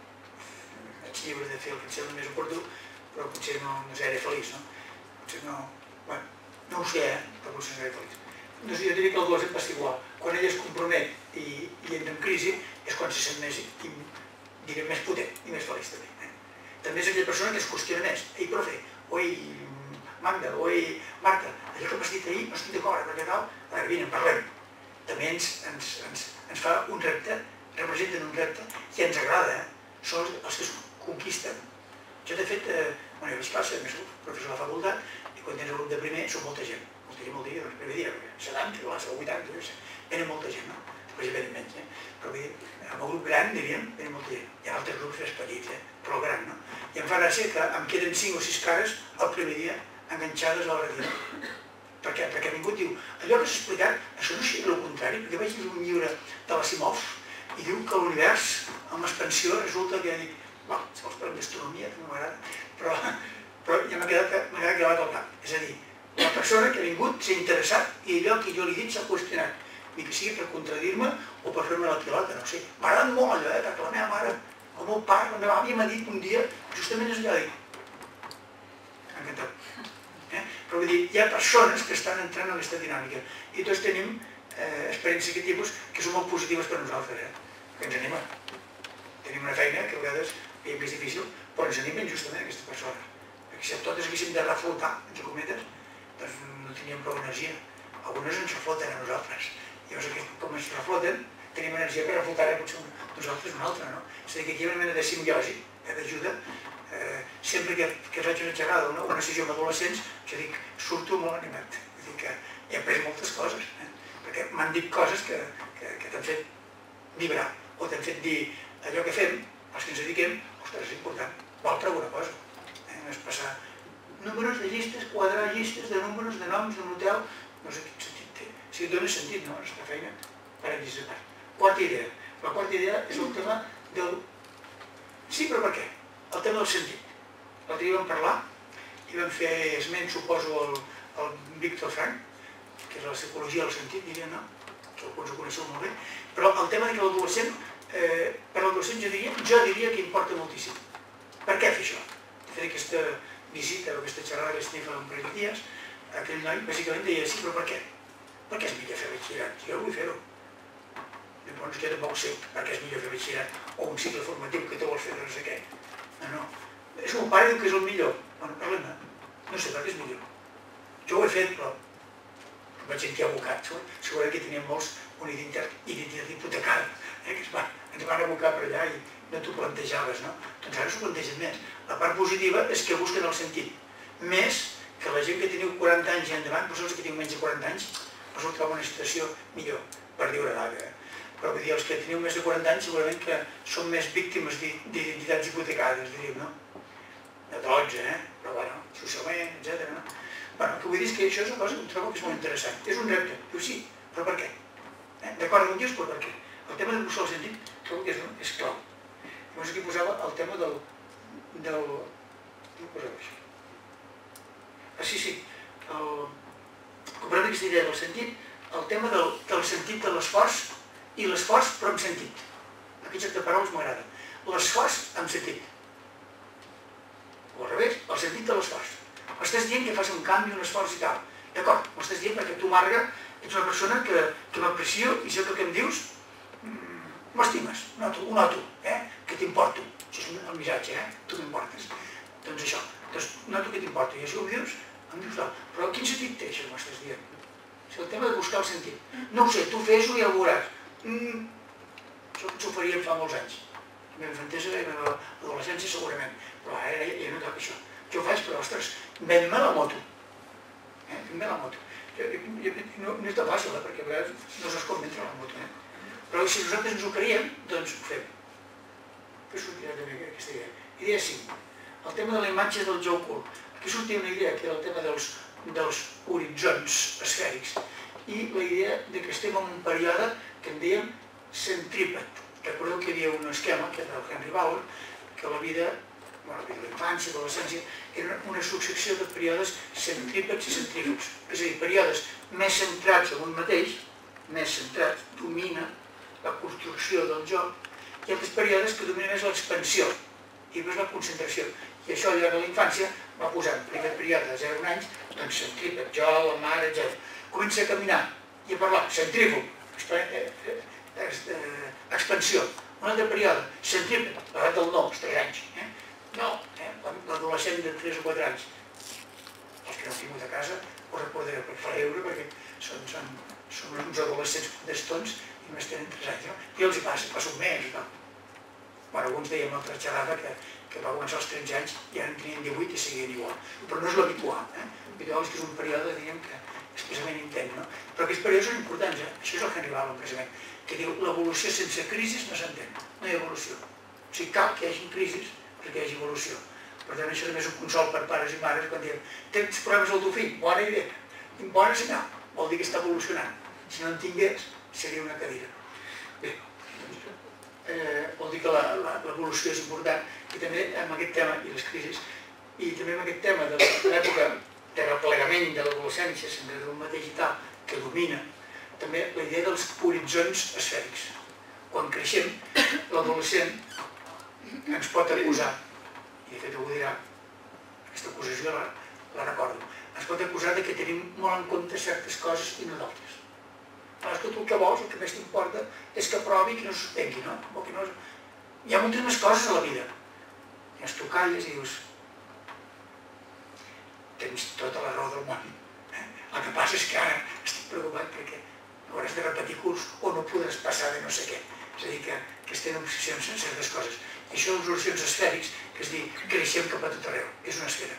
ets lliure de fer el que et sembla més oportú, però potser no seré feliç, no? Potser no, bueno, no ho sé, eh, però potser seré feliç. Doncs jo diria que el gos em passa igual. Quan ell es compromet i entra en crisi és quan se sent més, direm, més potent i més feliç també. També és aquella persona que es qüestiona més. Ei, profe, oi, Magda, oi, Marta, allò que m'has dit ahir no estic d'acord, perquè tal, a veure, vine, en parlem. També ens fa un repte, representen un repte i ens agrada, són els que es conquisten. Jo, de fet, bueno, jo vaig classe, més professor de la facultat, i quan tens el grup de primer són molta gent. Molta gent, molta gent, el primer dia, setanta, o vuitanta, venen molta gent, no? Després ja venen menys, però vull dir, amb el grup gran, diríem, venen molta gent. Hi ha altres grups més petits, però el gran, no? I em fa gràcia que em queden cinc o sis cares el primer dia enganxades a la retina. Per què? Perquè ha vingut i diu, allò que s'ha explicat, això no sigui el contrari, perquè vaig llegir un llibre de l'Asimov i diu que l'univers, amb l'expansió, resulta que dic, bueno, si vols parlar d'astronomia, que no m'agrada, però ja m'ha quedat gravat al cap. És a dir, la persona que ha vingut s'ha interessat i allò que jo li he dit s'ha qüestionat, ni que sigui per contradir-me o per fer-me la pilota, no sé. M'ha agradat molt allò, eh, perquè la meva mare, el meu pare, la meva àvia m'ha dit un dia, justament és allò, dic, encantat. Eh? Però vull dir, hi ha persones que estan entrant en aquesta dinàmica i tots tenim eh, experiències d'aquest tipus que són molt positives per nosaltres, eh? Que ens animen. Tenim una feina que a vegades veiem que és difícil, però ens animen justament aquestes persones. Perquè si totes haguéssim de reflotar, entre cometes, doncs no teníem prou energia. Algunes ens refloten a nosaltres. Llavors, com ens refloten, tenim energia per reflotar potser nosaltres una altra, no? És a dir, que aquí hi ha una mena de simbiosi que t'ajuda. Eh, sempre que, que faig una xerrada o una, una sessió amb adolescents, jo dic, surto molt animat. Vull dir que he après moltes coses, eh? Perquè m'han dit coses que, que, que t'han fet vibrar o t'han fet dir allò que fem, els que ens dediquem, ostres, és important, val per alguna cosa. Eh? No és passar números de llistes, quadrar llistes de números, de noms, d'un hotel, no sé quin sentit té. O sigui, dona sentit, no?, a la nostra feina, parèntesis a part. Quarta idea. La quarta idea és el tema del... Sí, però per què? El tema del sentit. L'altre dia vam parlar i vam fer esment, suposo, al, al Víctor Frank, que és la psicologia del sentit, diria, no? Que alguns ho coneixeu molt bé. Però el tema de que l'adolescent, eh, per l'adolescent jo diria, jo diria que importa moltíssim. Per què fer això? De fer aquesta visita o aquesta xerrada que estem fent un parell de dies, aquell noi bàsicament deia, sí, però per què? Per què és millor fer batxillerat? Jo vull fer-ho. Llavors jo tampoc sé per què és millor fer batxillerat o un cicle formatiu que tu vols fer de no sé què. No, no. És un pare diu que és el millor. Bueno, parlem-ne. No sé per què és millor. Jo ho he fet, però em vaig sentir abocat. Segurament que teníem molts una identitat hipotecada, eh? Que es van, ens van abocar per allà i no t'ho plantejaves, no? Doncs ara s'ho plantegen més. La part positiva és que busquen el sentit. Més que la gent que teniu quaranta anys i endavant, vosaltres que teniu menys de quaranta anys, us trobo una situació millor, per dir una vaga. Però vull dir, els que teniu més de quaranta anys segurament que són més víctimes d'identitats hipotecades, diríem, no? De dotze, eh? Però bueno, socialment, etcètera, no? Bueno, el que vull dir és que això és una cosa que em trobo que és molt interessant. És un repte, diu sí, però per què? Eh? D'acord amb Dios, però per què? El tema de buscar el sentit trobo que és, és clau. Llavors aquí posava el tema del... del... Què posava això? Ah, sí, sí. El... Comprant aquesta idea del sentit, el tema del, del sentit de l'esforç i l'esforç però amb sentit. Aquests joc de paraules m'agrada. L'esforç amb sentit. O al revés, el sentit de l'esforç. M'estàs dient que fas un canvi, un esforç i tal. D'acord, m'estàs dient perquè tu, Marga, ets una persona que, que m'aprecio i sé que el que em dius m'estimes, noto, ho noto, eh? Que t'importo. Això és el missatge, eh? Tu m'importes. Doncs això, doncs noto que t'importo i això ho dius, em dius tal. Però quin sentit té això que m'estàs dient? És el tema de buscar el sentit. No ho sé, tu fes-ho i ja ho veuràs. Mm, això ens ho faríem fa molts anys. La meva infantesa i la meva adolescència segurament, però ara ja, ja no toca això. Jo ho faig, però ostres, ven-me la moto. Eh? Ven-me la moto. Jo, jo, no, no és tan fàcil, eh? Perquè a vegades no saps com entra la moto. Eh? Però si nosaltres ens ho creiem, doncs ho fem. Què sortirà també aquesta idea? Idea cinc. El tema de la imatge del jo ocult. Aquí sortia una idea que era el tema dels, dels horitzons esfèrics i la idea de que estem en un període que en dèiem centrípet. Recordeu que hi havia un esquema, que era el Henry Bauer, que la vida, bueno, la infància, l'adolescència, era una successió de períodes centrípets i centrífugs. És a dir, períodes més centrats en un mateix, més centrats, domina la construcció del jo, i altres períodes que dominen més l'expansió i després la concentració. I això al llarg de la infància va posar en primer període de zero anys, doncs centrípet, jo, la mare, etcètera. Comença a caminar i a parlar, centrífug, expansió. Un altre període, centrípet, l'edat del nou, els tres anys. Eh? No, eh? L'adolescent de tres o quatre anys. Els que no han tingut a casa ho recordareu per fer riure perquè són, són, són uns adolescents d'estons i només tenen tres anys. No? I els hi passa, passa un mes i tal. Bueno, alguns deien una altra xerrada que, que va començar als tretze anys i ara en tenien divuit i seguien igual. Però no és l'habitual. Eh? L'habitual és que és un període, diríem, que especialment intens, no? Però aquests períodes són importants, eh? Això és el Henry Bauer, precisament, que diu l'evolució sense crisis no s'entén, no hi ha evolució. O sigui, cal que hi hagi crisis perquè hi hagi evolució. Per tant, això també és un consol per pares i mares quan diem tens problemes al teu fill, bona idea, bona senyal, vol dir que està evolucionant. Si no en tingués, seria una cadira. Bé, eh, vol dir que l'evolució és important i també amb aquest tema i les crisis i també amb aquest tema de l'època de replegament de l'adolescència, sempre del mateix i tal, que domina, també la idea dels horitzons esfèrics. Quan creixem, l'adolescent ens pot acusar, i de fet ho dirà, aquesta acusació la, la recordo, ens pot acusar de que tenim molt en compte certes coses i no d'altres. És que tu el que vols, el que més t'importa, és que aprovi i que no suspengui, no? O que no... Hi ha moltes més coses a la vida. I ens tu calles i dius, tens tota la raó del món. Eh? El que passa és que ara estic preocupat perquè hauràs de repetir curs o no podràs passar de no sé què. És a dir, que, que es tenen obsessions en certes coses. I això dels horitzons esfèrics, que es diu creixem cap a tot arreu, és una esfera.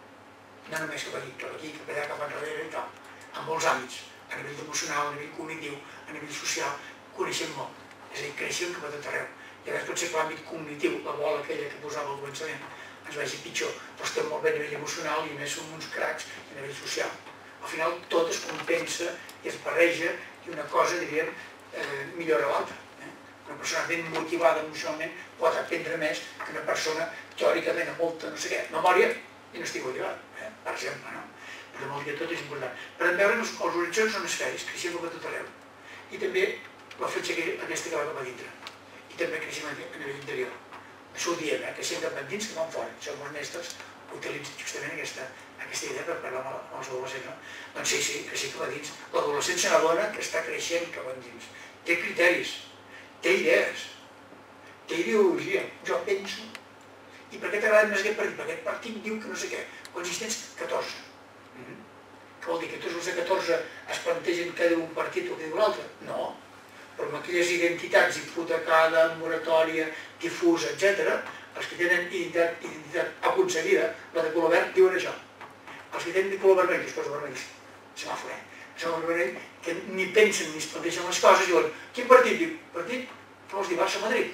No només cap aquí, cap aquí, cap allà, cap enrere i tal. En molts àmbits, a nivell emocional, a nivell cognitiu, a nivell social, coneixem molt. És a dir, creixem cap a tot arreu. I a vegades pot ser que l'àmbit cognitiu, la bola aquella que posava al començament, ens vagi pitjor, però estem molt bé a nivell emocional i a més som uns cracs a nivell social. Al final tot es compensa i es barreja i una cosa, diríem, eh, millora l'altra. Eh? Una persona ben motivada emocionalment pot aprendre més que una persona teòricament amb molta, no sé què, memòria i no estic motivat, eh? Per exemple, no? Però vol dir que tot és important. Per veure, els, els horitzons són esfèrics, creixem cap a tot arreu. I també la fletxa aquesta que va cap a dintre. I també creixem a nivell interior. Això ho diem, eh? Que sent cap endins que van fora. Això els mestres utilitzen justament aquesta, aquesta idea per parlar amb els adolescents. No? Doncs sí, sí, que sí cap a dins. L'adolescent se n'adona que està creixent cap a dins. Té criteris, té idees, té ideologia. Jo penso. I per què t'agrada més aquest partit? Perquè aquest partit diu que no sé què. Quants anys tens? catorze. Mm-hmm. Què vol dir? Que tots els de catorze es plantegen que diu un partit o que diu l'altre? No. Però amb aquelles identitats hipotecada, moratòria, difusa, etcètera, els que tenen identitat, identitat aconseguida, la de color verd, diuen això. Els que tenen de color vermell, les coses vermells, semàfor, eh? Semàfor vermell, que ni pensen ni es plantegen les coses, diuen, quin partit? Diu, partit? Què vols dir, Barça-Madrid?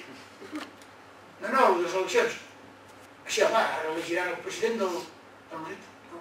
No, no, les eleccions. Així, home, ara elegiran el president del, del Madrid. No.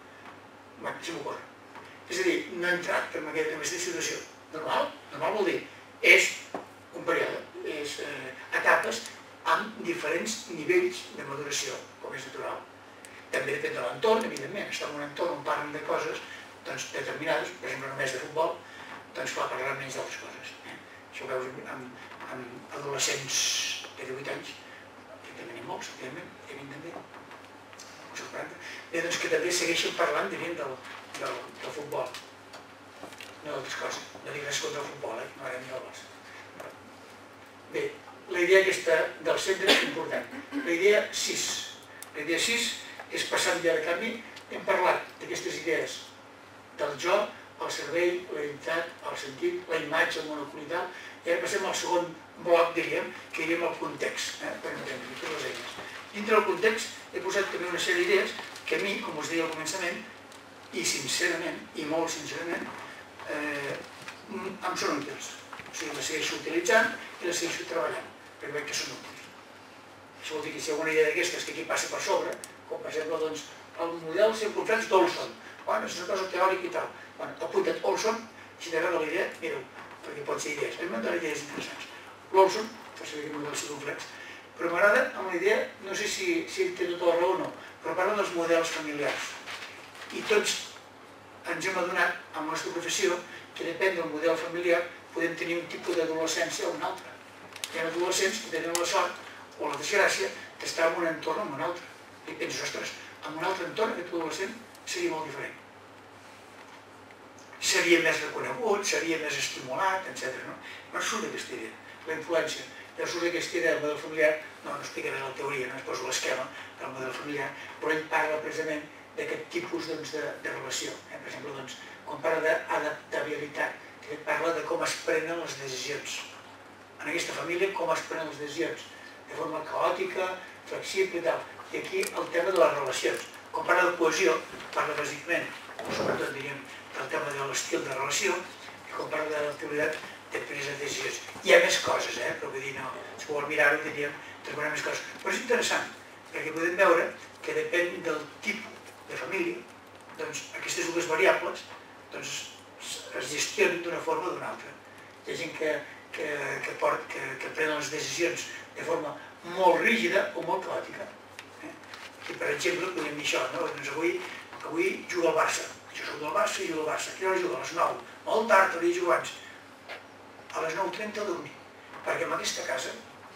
Bé, se m'ocorre. És a dir, no he entrat en aquesta, en aquesta situació. Normal, normal vol dir, és un període, és eh, etapes amb diferents nivells de maduració, com és natural. També depèn de l'entorn, evidentment. Estar en un entorn on parlen de coses doncs, determinades, per exemple, només de futbol, doncs clar, parlaran menys d'altres coses. Eh? Això ho veus amb, amb adolescents de divuit anys, que també n'hi ha molts, evidentment, que vint també, bé, doncs que també segueixen parlant, diríem, del, del, del futbol. No d'altres coses, no dic res contra el futbol, eh? No ara ni el Barça. Bé, la idea aquesta del centre és important. La idea sis. La idea sis és passar enllà de canvi. Hem parlat d'aquestes idees del jo, el cervell, la identitat, el sentit, la imatge, el monoculital, i ara passem al segon bloc, diríem, que diríem el context, eh? Per entendre totes les eines. Dintre del context he posat també una sèrie d'idees que a mi, com us deia al començament, i sincerament, i molt sincerament, eh, em són útils. O sigui, les segueixo utilitzant i les segueixo treballant, perquè veig que són útils. Això vol dir que si hi ha alguna idea d'aquestes que aquí passa per sobre, com per exemple, doncs, el model circunflex d'Olson. Bueno, és una cosa teòrica i tal. Bueno, apunta't Olson, si t'agrada la idea, mira-ho, perquè pot ser idees. A mi m'agrada idees interessants. L'Olson, fa servir el model circunflex, però m'agrada amb la idea, no sé si, si té tota la raó o no, però parla dels models familiars. I tots ens hem adonat, amb la nostra professió, que depèn del model familiar podem tenir un tipus d'adolescència o un altre. Hi ha adolescents que tenen la sort o la desgràcia d'estar en un entorn o en un altre. I penses, ostres, en un altre entorn aquest adolescent seria molt diferent. Seria més reconegut, seria més estimulat, etcètera. No? No surt aquesta idea, la influència. Ja surt aquesta idea del model familiar, no, no explicaré la teoria, no es poso l'esquema del model familiar, però ell parla precisament d'aquest tipus doncs, de, de relació. Eh? Per exemple, doncs, quan parla d'adaptabilitat, que parla de com es prenen les decisions. En aquesta família, com es prenen les decisions. De forma caòtica, flexible i tal. I aquí el tema de les relacions. Quan parla de cohesió, parla bàsicament, sobretot diríem, del tema de l'estil de relació, i quan parla d'adaptabilitat, de presa de decisions. Hi ha més coses, eh? Però vull dir, no, si vol mirar-ho, diríem, trobarà més coses. Però és interessant, perquè podem veure que depèn del tipus de família, doncs aquestes dues variables doncs, es gestionen d'una forma o d'una altra. Hi ha gent que, que, que, port, que, que prenen les decisions de forma molt rígida o molt caòtica. Eh? I per exemple, podem dir això, no? Doncs avui avui juga al Barça. Jo soc del Barça i jugo al Barça. A quina hora juga? A les nou. Molt tard, hauria de jugar abans. A les nou trenta a dormir. Perquè en aquesta casa,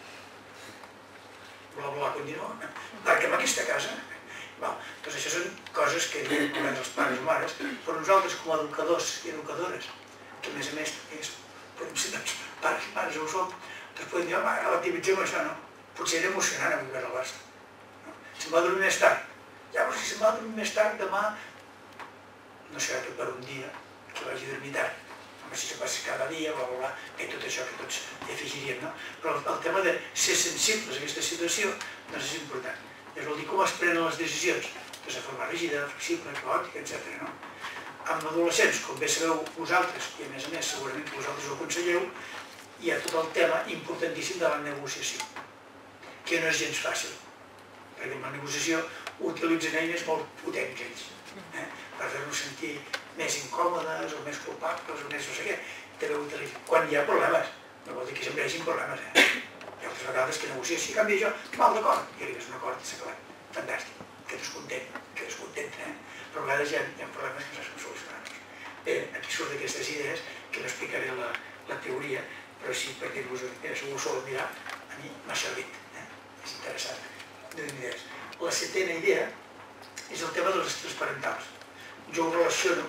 bla bla continua, perquè en aquesta casa, doncs això són coses que diuen els pares i mares, però nosaltres com a educadors i educadores, que a més a més podem ser pares i mares, ho som, doncs podem dir, home, relativitzem això, no? Potser era emocionant avui veure el Barça. Se'n va dormir més tard. Llavors, si se'n va dormir més tard, demà no serà que per un dia que vagi a dormir tard. Home, si se'n passi cada dia, bla, bla, bla, i tot això que tots hi afegiríem, no? Però el tema de ser sensibles a aquesta situació, doncs és important. I vol dir com es prenen les decisions, doncs de forma rígida, flexible, caòtica, etcètera, no? Amb adolescents, com bé sabeu vosaltres, i a més a més segurament que vosaltres ho aconselleu, hi ha tot el tema importantíssim de la negociació, que no és gens fàcil, perquè en la negociació utilitzen eines molt potents ells, per fer-nos sentir més incòmodes o més culpables o més no sé què, també ho utilitzen. Quan hi ha problemes, no vol dir que sempre hi hagi problemes, eh? Hi ha altres vegades que negocia, si canvia això, mal d'acord, i arribes a un acord i s'ha acabat. Fantàstic, quedes content, quedes content, eh? Però a vegades hi ha problemes que no saps com solucionar-los. Bé, aquí surt d'aquestes idees, que no explicaré la teoria, però sí per dir-vos, segur que sol mirar, a mi m'ha servit, és interessant, donem idees. La setena idea és el tema dels estils parentals. Jo ho relaciono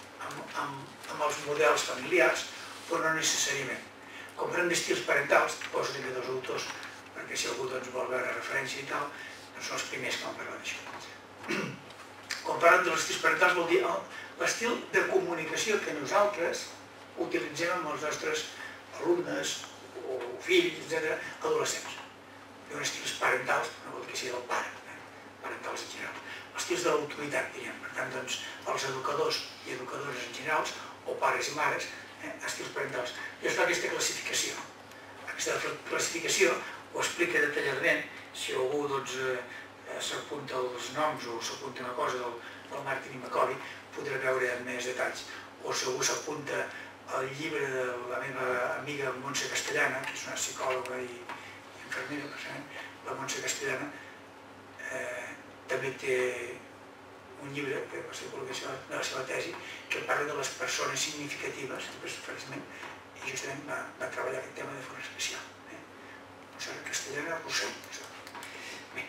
amb els models familiars, però no necessàriament. Quan parlem d'estils parentals, poso també dos autors, perquè si algú vol veure referència i tal, són els primers que van parlar d'això. Quan parlem dels estils parentals vol dir l'estil de comunicació que nosaltres utilitzem amb els nostres alumnes o fills, etcètera, adolescents. Hi ha estils parentals, no vol dir que sigui el pare, parentals en general. Estils de l'autoritat, diríem. Per tant, doncs, els educadors i educadores en general, o pares i mares, estils parentals. I es fa aquesta classificació. Aquesta classificació ho explica detalladament. Si algú s'apunta els noms o s'apunta una cosa del Martin i Macaulay, podrà veure més detalls. O si algú s'apunta al llibre de la meva amiga Montse Castellana, que és una psicòloga i infermera, la Montse Castellana, també té un llibre, que va ser col·locació de la seva tesi, que parla de les persones significatives, i justament va treballar aquest tema de forma especial. Montse Castellana, Rossell. Bé,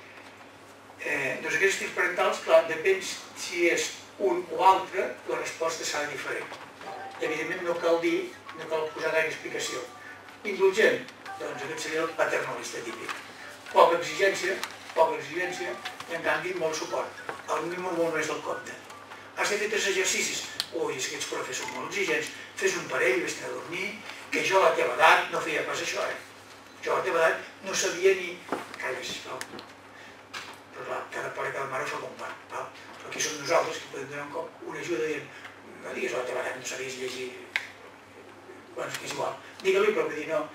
doncs aquests estils parentals, clar, depèn si és un o altre, la resposta serà diferent. Evidentment no cal dir, no cal posar gaire explicació. Indulgent, doncs aquest seria el paternalista típic. Poca exigència, poca exigència, i en canvi molt suport. El mimo molt més del compte. Has de fer tres exercicis? Ui, és que aquests profes són molt exigents, fes un parell, vés a dormir, que jo a la teva edat no feia pas això, eh? Jo a la teva edat no sabia ni... Calla, sisplau. Però clar, cada pare i cada mare ho fa com va. Però aquí som nosaltres que podem donar un cop una ajuda dient no digues a la teva edat, no sabies llegir, bueno, és igual. Digue-li, però vull dir, no,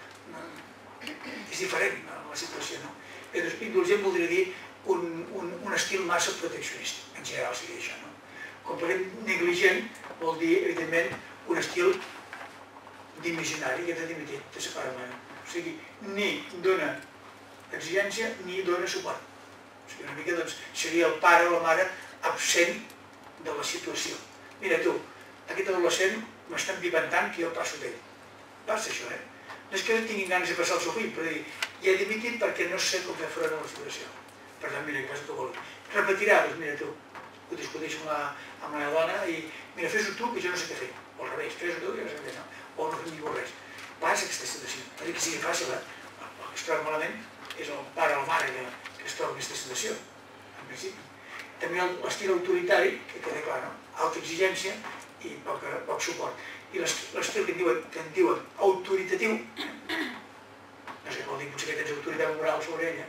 és diferent la situació, no? Indulgent voldria dir un estil massa proteccionista, en general seria això, no? Quan parlem negligent vol dir, evidentment, un estil dimissionari, que és de dimitir, de separar-me. O sigui, ni dona exigència ni dona suport. O sigui, una mica, doncs, seria el pare o la mare absent de la situació. Mira tu, aquest adolescent m'està empipentant que jo passo d'ell. Passa això, eh? No és que no tinguin ganes de passar el seu fill, però dir, ja he dimitit perquè no sé com fer front a la situació. Per tant, mira, que passa tu vol. Repetirà, doncs mira tu, ho discuteixo amb la dona i mira, fes-ho tu que jo no sé què fer. O al revés, fes-ho tu que jo no sé què fer, no? O no fem ningú res. Passa aquesta situació. No dic que sigui fàcil, eh? El que es troba malament és el pare o la mare que es troba en aquesta situació, en principi. També l'estil autoritari, que queda clar, no? Alta exigència i poc suport. I l'estil que en diuen autoritatiu, no sé què vol dir, potser que tens autoritat moral sobre ell,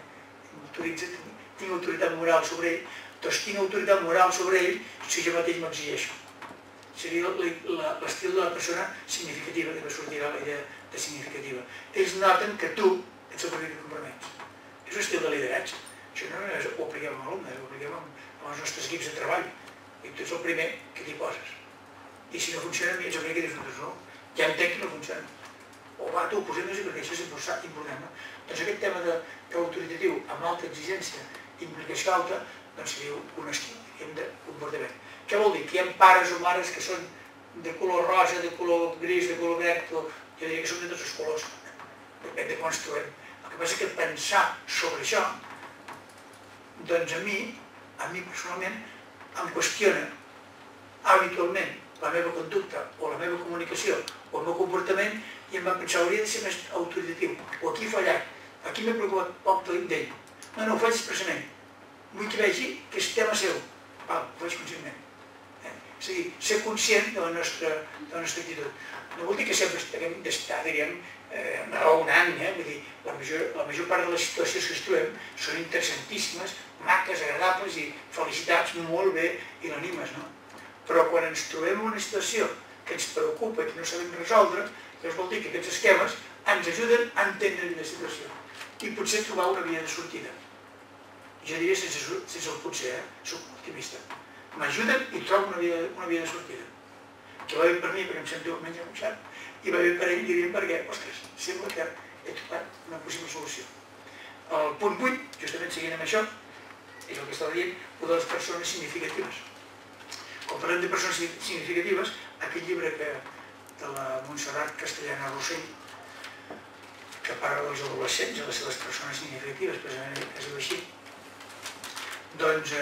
tinc autoritat moral sobre ell, doncs tinc autoritat moral sobre ell si jo mateix m'exigeixo. Seria l'estil de la persona significativa, que sortirà la idea de significativa. Ells noten que tu ets el primer que compromets. És un estil de lideratge. Això no ho apliquem amb alumnes, ho apliquem amb els nostres equips de treball. I tu ets el primer que t'hi poses. I si no funciona, ets el primer que dius, doncs no, ja entenc que no funciona. O va, tu, posem-nos-hi perquè això és important, no? Doncs aquest tema de l'autoritatiu amb alta exigència i implicació alta, doncs seria un estil. i hem de comportament. Què vol dir? Que hi ha pares o mares que són de color rosa, de color gris, de color verd, o jo diria que són de tots els colors, depèn de com ens trobem. El que passa és que pensar sobre això, doncs a mi, a mi personalment, em qüestiona habitualment la meva conducta o la meva comunicació o el meu comportament i em va pensar, hauria de ser més autoritatiu, o aquí he fallat, aquí m'he preocupat poc d'ell. No, no, ho faig expressament. Vull que vegi que és tema seu. Val, ho faig conscientment. És a dir, ser conscient de la nostra actitud. No vol dir que sempre haguem d'estar, diríem, raonant, vull dir, la major part de les situacions que ens trobem són interessantíssimes, maques, agradables i felicitats, molt bé, i l'animes, no? Però quan ens trobem en una situació que ens preocupa i que no sabem resoldre, llavors vol dir que aquests esquemes ens ajuden a entendre la situació i potser trobar una via de sortida. Jo diria sense el potser, eh? Soc optimista. M'ajuden i trobo una via de sortida. Que va bé per mi, perquè em sento menys angoixat, i va bé per ell, diríem, perquè, ostres, sembla que he trobat una possible solució. El punt vuit, justament seguint amb això, és el que estava dient, una de les persones significatives. Quan parlem de persones significatives, aquest llibre de la Montserrat Castellana Rossell, que parla dels adolescents i les seves persones significatives, precisament es diu així, doncs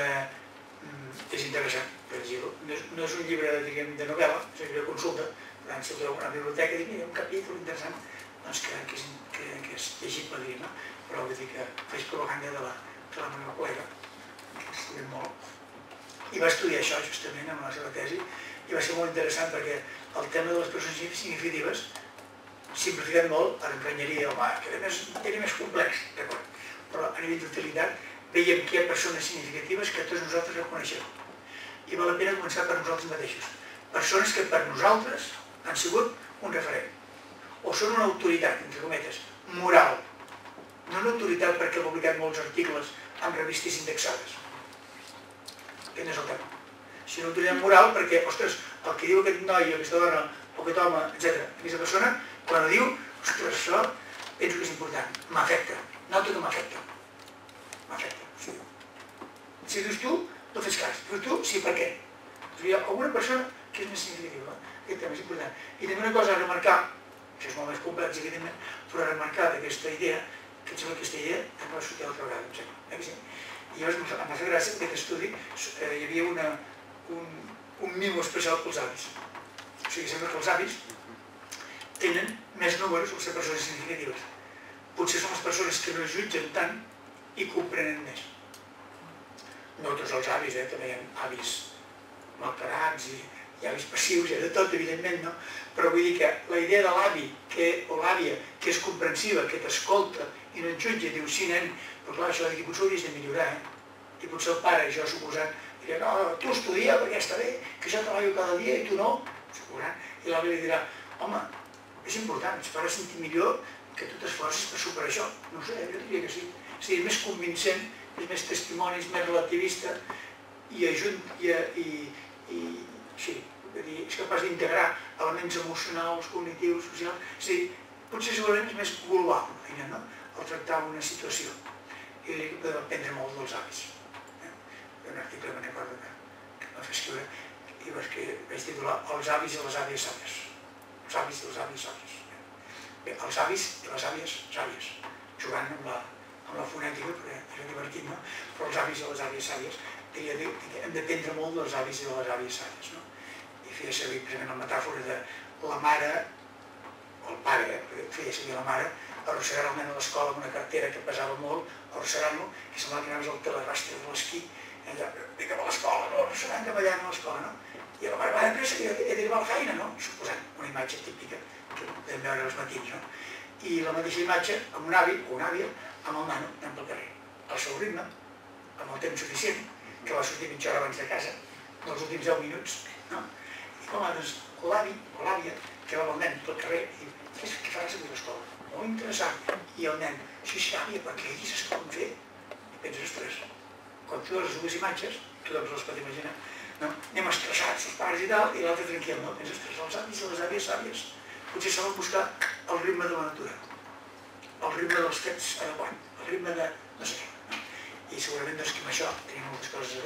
és interessant. No és un llibre de novel·la, és un llibre de consulta, per tant, si el trobeu a una biblioteca, dic, mira, un capítol interessant, doncs que és llegible, diríem, però vull dir que faig propaganda de la meva col·lega, que estudia molt, i va estudiar això justament amb la seva tesi, i va ser molt interessant perquè el tema de les persones significatives, simplificat molt, ara emprenyaria, home, que era més complex, d'acord, però a nivell d'utilitat veiem que hi ha persones significatives que tots nosaltres reconeixem. I val la pena començar per nosaltres mateixos. Persones que per nosaltres han sigut un referent, o són una autoritat, entre cometes, moral, no una autoritat perquè ha publicat molts articles en revistes indexades. Aquest no és el tema. Sinó una autoritat moral perquè, ostres, el que diu aquest noi, aquesta dona, o aquest home, etcètera, aquesta persona, quan ho diu, ostres, això penso que és important, m'afecta, noto que m'afecta. M'afecta, sí. Si dius tu, no fes cas, dius tu, sí, per què? Hi ha alguna persona que és més significativa, aquest tema és important. I també una cosa a remarcar, això és molt més complex, evidentment, però a remarcar d'aquesta idea, que em sembla que aquesta idea em va sortir l'altra vegada, em sembla, eh que sí? I llavors em va fer gràcia que aquest estudi hi havia un mimo especial pels avis. O sigui, sembla que els avis tenen més números per ser persones significatives. Potser són les persones que no es jutgen tant i comprenen més. No tots els avis, també hi ha avis malcarats i avis passius, hi ha de tot, evidentment, no? Però vull dir que la idea de l'avi o l'àvia que és comprensiva, que t'escolta i no et jutja, diu, sí, nen, però clar, això d'aquí potser ho hauries de millorar, eh? I potser el pare, jo suposant, diria, no, tu estudia perquè està bé, que jo treballo cada dia i tu no, suposant. I l'avi li dirà, home, és important, ens farà sentir millor que tu t'esforcis per superar això. No ho sé, jo diria que sí. És dir, és més convincent, és més testimoni, és més relativista i ajuda, i sí, és capaç d'integrar elements emocionals, cognitius, socials. És a dir, potser segurament és més global, no? El tractar una situació. I jo diria que podem aprendre molt dels avis. Un article que me'n recordo que va fer escriure i vaig titular Els avis i les àvies sàvies. Els avis i les àvies sàvies. Bé, els avis i les àvies sàvies, jugant amb la fonètica, perquè era divertit, no? Però els avis i les àvies sàvies, hem d'aprendre molt dels avis i de les àvies sàvies, no? I feia servir precisament la metàfora de la mare, o el pare, feia servir la mare, arrossegar el nen a l'escola amb una cartera que pesava molt, arrossegar-lo, i semblava que anaves al telerrastre de l'esquí, i allà, ve cap a l'escola, no? Arrossegant cap allà a l'escola, no? I la mare va de pressa, que he d'arribar a la feina, no? Suposant, una imatge típica que podem veure als matins, no? I la mateixa imatge amb un avi o una àvia, amb el nano, anant pel carrer, al seu ritme, amb el temps suficient, que va sortir mitja hora abans de casa, dels últims deu minuts, no? I com doncs, l'avi o l'àvia, que va amb el nen pel carrer, i què faràs avui a l'escola? Molt interessant. I el nen, sí, sí, àvia, perquè ells es poden fer. I penses, ostres, quan tu veus les dues imatges, tothom se les pot imaginar, no? Anem estressats, els pares i tal, i l'altre tranquil, no? Penses, ostres, els avis i les àvies sàvies potser saben buscar el ritme de la natura, el ritme dels fets adequat, el ritme de no sé què, no? I segurament doncs que amb això tenim moltes coses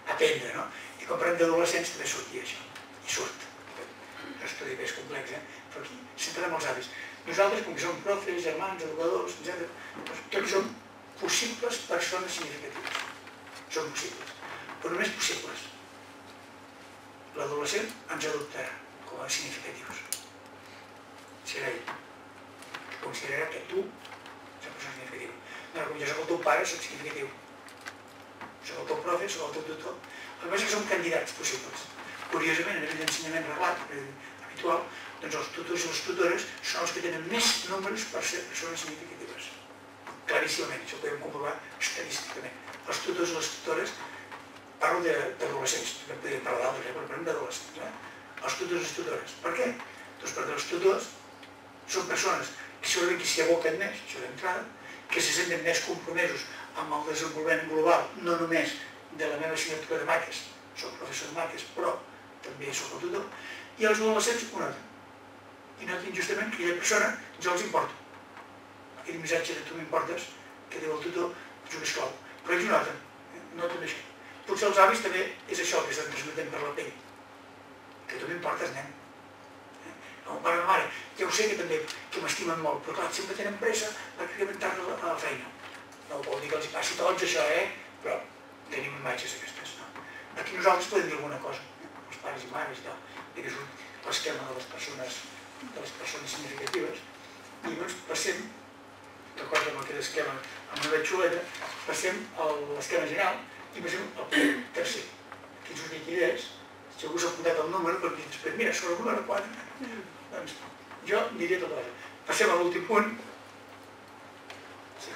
aprendre, no? I quan parlem d'adolescents també sortia això, i surt. És un estudi més complex, eh? Però aquí centrem els avis. Nosaltres, com que som profes, germans, educadors, etcètera, tots som possibles persones significatives. Són possibles, però només possibles. L'adolescent ens adoptarà com a significatius. Serà ell. Considerarà que tu ets una persona significativa. No, com jo soc el teu pare, soc significatiu. Soc el teu profe, soc el teu tutor. El que passa és que som candidats possibles. Curiosament, a nivell d'ensenyament reglat, habitual, doncs els tutors i les tutores són els que tenen més números per ser persones significatives. Claríssimament, això ho podem comprovar estadísticament. Els tutors i les tutores, parlo d'adolescents, també podríem parlar d'altres, però parlem d'adolescents, eh? Els tutors i les tutores. Per què? Doncs perquè els tutors són persones que segurament que s'hi aboquen més, això d'entrada, que se senten més compromesos amb el desenvolupament global, no només de la meva assignatura de maques, soc professor de maques, però també soc el tutor, i els adolescents ho noten. I noten justament que aquella persona jo els importo. Aquell missatge de tu m'importes, que diu el tutor, és un esclau. Però ells ho noten, noten això. Potser els avis també és això que estan transmetent per la pell. Que tu m'importes, nen. El pare i la mare, ja ho sé que també que m'estimen molt, però clar, sempre tenen pressa per incrementar-la a la feina. No vol dir que els passi tots això, eh? Però tenim imatges aquestes, no? Aquí nosaltres podem dir alguna cosa, els pares i mares i tal, que és l'esquema de les persones, de les persones significatives, i llavors passem, d'acord amb aquest esquema, amb una xuleta, passem a l'esquema general i passem al tercer. Aquí ens ho dic idees, si algú s'ha apuntat el número, perquè després, mira, sobre el número quatre, doncs jo diria tota cosa. Passem a l'últim punt. Sí.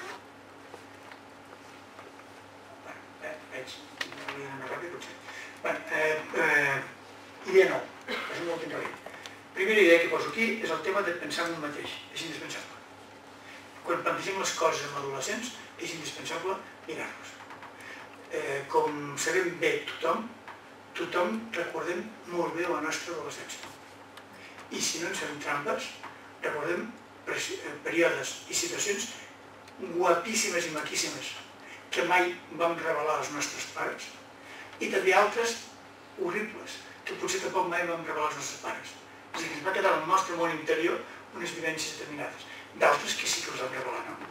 Bé, bé, veig, no hauria d'anar ràpid, potser. Bé, eh, eh, idea nou, passem a l'últim ràpid. Primera idea que poso aquí és el tema de pensar en un mateix, és indispensable. Quan plantegem les coses amb adolescents, és indispensable mirar-los. Eh, com sabem bé tothom, tothom recordem molt bé la nostra adolescència. I si no ens fem trampes, recordem períodes i situacions guapíssimes i maquíssimes que mai vam revelar als nostres pares i també altres horribles que potser tampoc mai vam revelar als nostres pares. És a dir, que ens va quedar al nostre món interior unes vivències determinades. D'altres que sí que els vam revelar, no?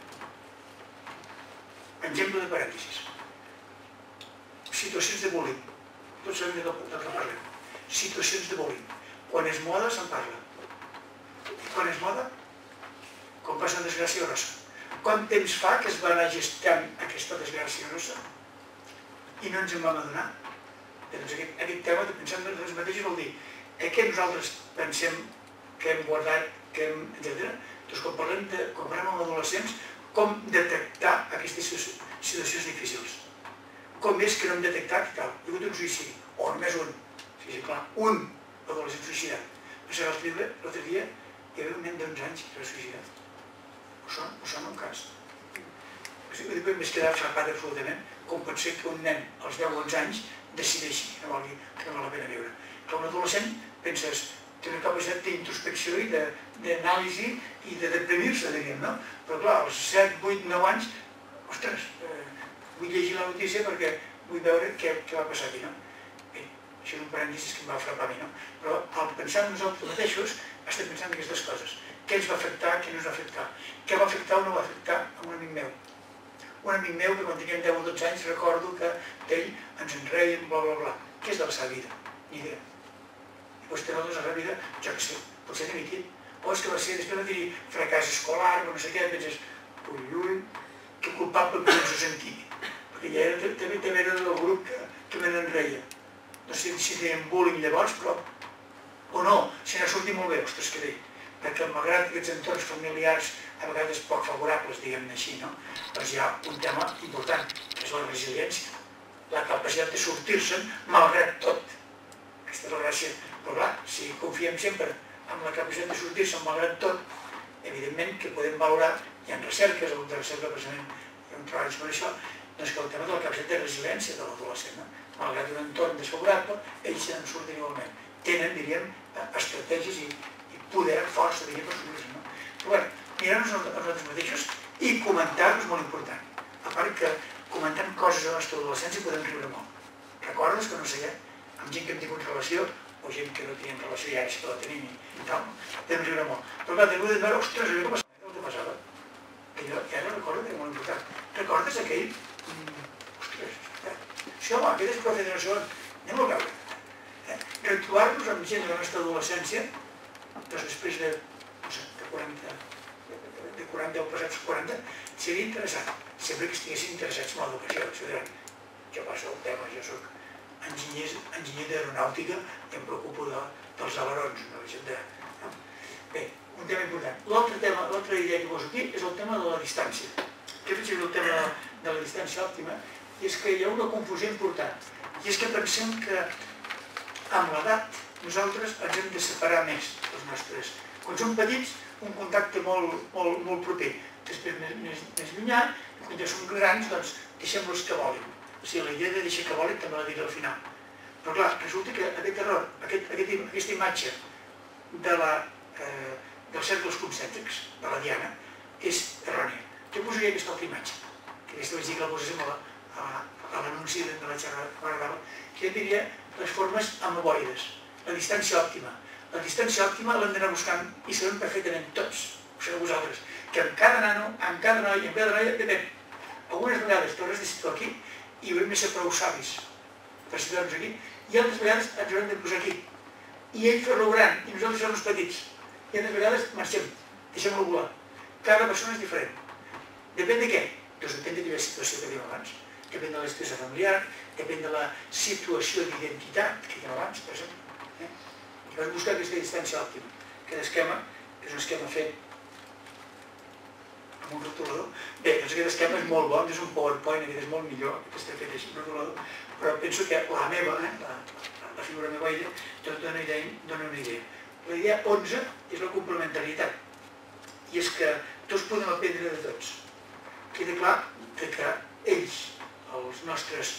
Exemple de parèntesis. Situacions de bullying. Tots sabem de què parlem. Situacions de bullying. Quan és moda, se'n parla. Quan és moda? Quan passa una desgràcia grossa. Quant temps fa que es va anar gestant aquesta desgràcia grossa? I no ens en vam adonar. Doncs aquest, aquest tema de pensar en nosaltres mateixos vol dir eh, que nosaltres pensem que hem guardat, que hem, etcètera. Doncs quan parlem, de, quan parlem amb adolescents, com detectar aquestes situacions difícils. Com és que no hem detectat que tal? Hi ha hagut un suïcidi, o només un. Sí, sí, clar, un adolescent suïcidat. Va ser l'altre dia hi havia un nen d'onze anys que era suïcidat. Ho sona? Ho sona un cas? Després m'he quedat frapat absolutament com pot ser que un nen als deu o onze anys decideixi que no val la pena viure. Que un adolescent, penses, té una capacitat d'introspecció i d'anàlisi i de deprimir-se, diríem, no? Però clar, als set, vuit, nou anys, ostres, vull llegir la notícia perquè vull veure què va passar aquí, no? Això és un parèntesis que em va frapar a mi, no? Però al pensar en nosaltres mateixos estem pensant en aquestes coses. Què ens va afectar, què no ens va afectar? Què va afectar o no va afectar a un amic meu? Un amic meu que quan teníem deu o dotze anys recordo que d'ell ens en reien, bla, bla, bla. Què és de la seva vida? Ni idea. I després té la seva vida, jo què sé, potser té miquit. O és que va ser, després va tenir fracàs escolar, o no sé què, penses, ui, ui, que culpable que ens ho sentia. Perquè ja era, també era del grup que me n'enreia. No sé si deien bullying llavors, però... O no, si n'ha sortit molt bé, ostres, què dir. Perquè malgrat aquests entorns familiars a vegades poc favorables, diguem-ne així, no? Doncs hi ha un tema important, que és la resiliència. La capacitat de sortir-se'n malgrat tot. Aquesta és la gràcia. Però clar, si confiem sempre en la capacitat de sortir-se'n malgrat tot, evidentment que podem valorar, hi ha recerques, el de recerca precisament, hi ha un treball sobre això, doncs que el tema de la capacitat de resiliència de l'adolescent, no? Malgrat un entorn desfavorable, ells se'n surten igualment. Tenen, diríem, estratègies i, i poder, força, diríem, per sortir-se, no? Però bé, mirar-nos a nosaltres mateixos i comentar-nos molt important. A part que comentant coses a la nostra adolescència podem riure molt. recordes que no sé què, amb gent que hem tingut relació, o gent que no tenien relació i ara sí que la tenim i tal, vam riure molt. Però clar, també vam veure, ostres, allò que passava, el que passava, que jo ja no recordo que era molt important. Recordes aquell? Ostres, això, home, aquest és profe de no sé on, anem a veure. Retrobar-nos amb gent de la nostra adolescència, doncs després de, no sé, de quaranta, de quaranta o passats quaranta, seria interessant, sempre que estiguessin interessats en l'educació. Això diran, jo passo el tema, jo soc enginyer, enginyer d'aeronàutica i em preocupo de, dels alerons, no? De, no? Bé, un tema important. L'altre tema, l'altra idea que poso aquí és el tema de la distància. Què faig el tema de, de la distància òptima? I és que hi ha una confusió important. I és que pensem que amb l'edat nosaltres ens hem de separar més dels nostres. Quan som petits, un contacte molt, molt, molt proper. Després més, més, més llunyà, quan ja som grans, doncs deixem-los que volin. O sigui, la idea de deixar que volin també la diré al final. Però clar, resulta que aquest error, aquest, aquest, aquesta imatge de la, eh, dels cercles concèntrics, de la diana, és errònia. Jo posaria aquesta altra imatge, que aquesta vaig dir que la poséssim a, a, a l'anunci de la xerrada que m'agradava, que jo diria les formes amoeboides, la distància òptima. La distància òptima l'hem d'anar buscant i sabem perfectament tots, ho sabeu vosaltres, que amb cada nano, amb cada noi, amb cada noia, depèn. Algunes vegades t'hauràs de situar aquí i haurem de ser prou savis per situar-nos aquí, i altres vegades ens haurem de posar aquí. I ell fer-lo gran, i nosaltres som els petits. I altres vegades marxem, deixem-lo volar. Cada persona és diferent. Depèn de què? Doncs depèn de quina situació que dèiem abans. Depèn de la situació familiar, depèn de la situació d'identitat que dèiem abans, per exemple. I vas buscar aquesta distància òptima. Aquest esquema, que és un esquema fet amb un rotulador. Bé, doncs aquest esquema és molt bo, és un PowerPoint, aquest és molt millor, aquest està fet així, rotulador, però penso que la meva, eh, la, la figura meva idea, tot dona, idea, dona una idea. La idea onze és la complementarietat, i és que tots podem aprendre de tots. Queda clar que ells, els nostres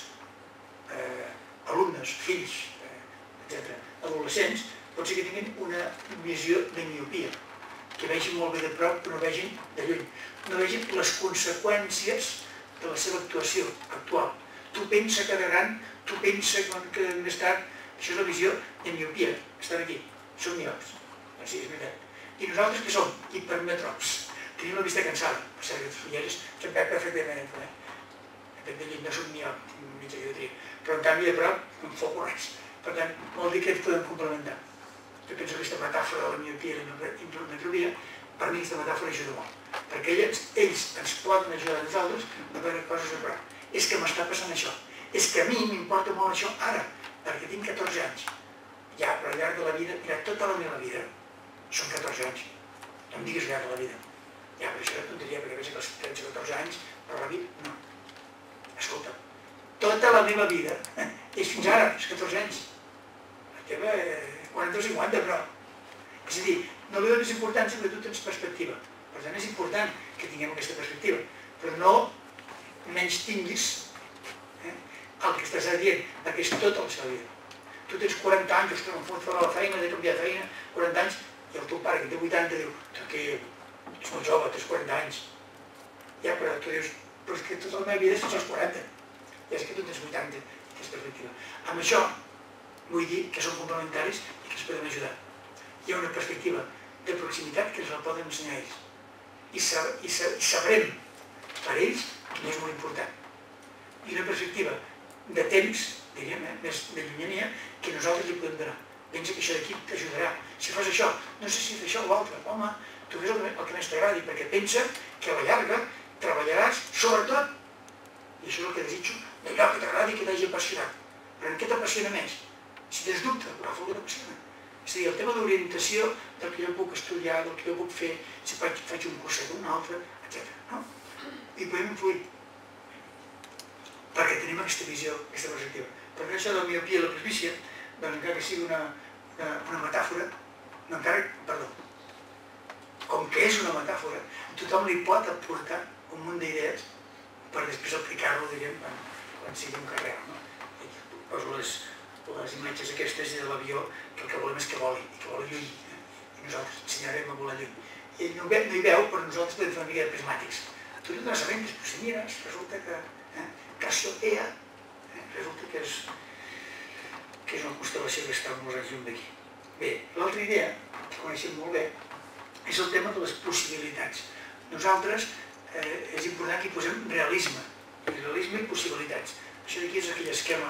eh, alumnes, fills, eh, etcètera, adolescents, pot ser que tinguin una visió de miopia, que vegin molt bé de prop però no vegin de lluny, no vegin les conseqüències de la seva actuació actual. Tu pensa que de gran, tu pensa que més tard, això és la visió de miopia, estan aquí, som miops, doncs sí, és veritat. I nosaltres què som? Hipermetrops, tenim la vista cansada, per ser que els fulleres se'n veu perfectament, eh? De lluny no som miop, tinc mitja dioptria, però en canvi de prop no em foco res. Per tant, vol dir que ens podem complementar. Jo penso que aquesta metàfora de la miopia i la hipermetropia, per mi aquesta metàfora ajuda molt, perquè ells, ells ens poden ajudar a nosaltres a veure coses a prop. És que m'està passant això, és que a mi m'importa molt això ara, perquè tinc catorze anys. Ja, però al llarg de la vida, mira, tota la meva vida, són catorze anys, no em diguis al llarg de la vida. Ja, però això era tonteria, perquè veig que els tretze o catorze anys, per la vida, no. Escolta, tota la meva vida és fins ara, és catorze anys. La teva quaranta o cinquanta, però... És a dir, no li donis importància perquè tu tens perspectiva. Per tant, és important que tinguem aquesta perspectiva. Però no menys tinguis eh, el que estàs dient, perquè és tota la seva vida. Tu tens quaranta anys, ostres, em fots fora de la feina, de canviar de feina, quaranta anys, i el teu pare, que té vuitanta, diu, tu que ets molt jove, tens quaranta anys. Ja, però tu dius, però és que tota la meva vida és fins als quaranta. Ja és que tu tens vuitanta, tens perspectiva. Amb això vull dir que són complementaris i que ens poden ajudar. Hi ha una perspectiva de proximitat que ens la poden ensenyar ells. I, sab i, sa i sabrem per ells que és molt important. I una perspectiva de temps, diríem, eh, més de llunyania, que nosaltres li podem donar. Pensa que això d'aquí t'ajudarà. Si fas això, no sé si fer això o l'altre. Home, tu fes el que, el que més t'agradi, perquè pensa que a la llarga treballaràs, sobretot, i això és el que desitjo, d'allò que t'agradi i que t'hagi apassionat. Però en què t'apassiona més? Si tens dubte, agafa el que t'apassiona. És a dir, el tema d'orientació del que jo puc estudiar, del que jo puc fer, si faig, faig un curset o un altre, etcètera. No? I podem influir. Perquè tenim aquesta visió, aquesta perspectiva. Perquè això de la miopia i la presbícia, doncs encara que sigui una, una, una metàfora, no encara, perdó, com que és una metàfora, tothom li pot aportar un munt d'idees per després aplicar-lo, diríem, quan, quan sigui un carrer. No? Poso les, les imatges aquestes de l'avió, que el que volem és que voli, i que voli lluny. Eh? I nosaltres ensenyarem a volar lluny. I ell no, ve, no hi veu, però nosaltres podem fer una mica de prismàtics. Tu no t'has sabent que és Mires, resulta que eh, Cassiopeia, eh, resulta que és que és una constel·lació que està molts anys lluny d'aquí. Bé, l'altra idea, que coneixem molt bé, és el tema de les possibilitats. Nosaltres és important que hi posem realisme, realisme i possibilitats. Això d'aquí és aquell esquema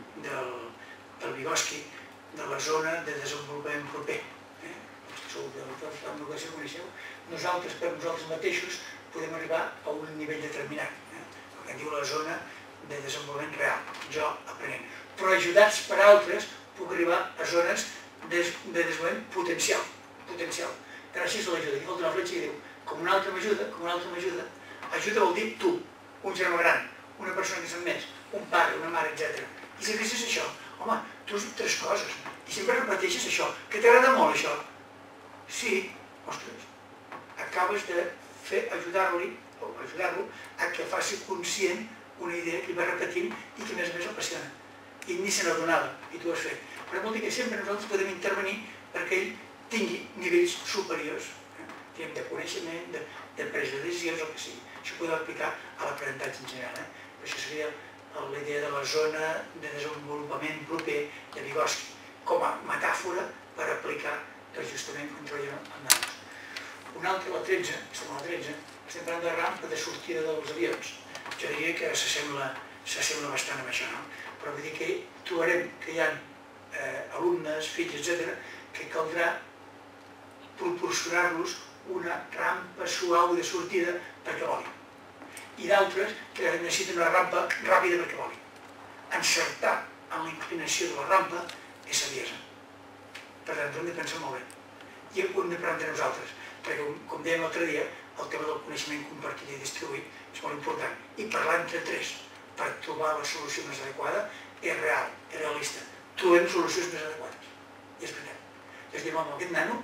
del Vygotsky, de la zona de desenvolupament proper. Els que sou de l'educació coneixeu, nosaltres per nosaltres mateixos podem arribar a un nivell determinat, el que en diu la zona de desenvolupament real, jo aprenent. Però ajudats per altres puc arribar a zones de desenvolupament potencial, potencial. Gràcies a l'ajuda. Aquí falta una fletxa i diu, com un altre m'ajuda, com un altre m'ajuda, ajuda vol dir tu, un germà gran, una persona que sap més, un pare, una mare, etcètera. I si fessis això, home, tu has dit tres coses, i sempre repeteixes això, que t'agrada molt això. Sí, ostres, acabes de fer ajudar-li, o ajudar-lo, a que faci conscient una idea que va repetint i que a més a més l'apassiona. I ni se n'adonava, i tu ho has fet. Però vol dir que sempre nosaltres podem intervenir perquè ell tingui nivells superiors, diguem, de coneixement, de presa de decisions, el que sigui. Això podem aplicar a l'aprenentatge en general. Això seria la idea de la zona de desenvolupament proper de Vygotsky, com a metàfora per aplicar justament quan treballem amb nanos. Una altra, la tretze, estem a la tretze, estem parlant de rampa de sortida dels avions. Jo diria que s'assembla bastant amb això, no? Però vull dir que trobarem que hi ha alumnes, fills, etcètera, que caldrà proporcionar-los una rampa suau de sortida perquè volin. I d'altres que necessiten una rampa ràpida perquè volin. Encertar en la inclinació de la rampa és saviesa. Per tant, hem de pensar molt bé. I ho hem de prendre nosaltres, perquè, com dèiem l'altre dia, el tema del coneixement compartit i distribuït és molt important. I parlar entre tres per trobar la solució més adequada és real, és realista. Trobem solucions més adequades. I és veritat. És dir, home, aquest nano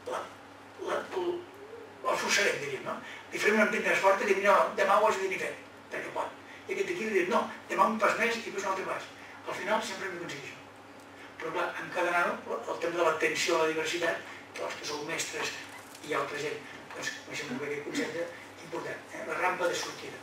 el forçarem, diríem, no? Li farem una empenta més forta i diríem, no, demà ho has de tenir fet, perquè pot. I aquest d'aquí li diríem, no, demà un pas més i després un altre pas. Al final sempre hem d'aconseguir això. Però clar, en cada nano, el tema de l'atenció a la diversitat, que els que sou mestres i altra gent, doncs coneixem molt bé aquest concepte important, la rampa de sortida.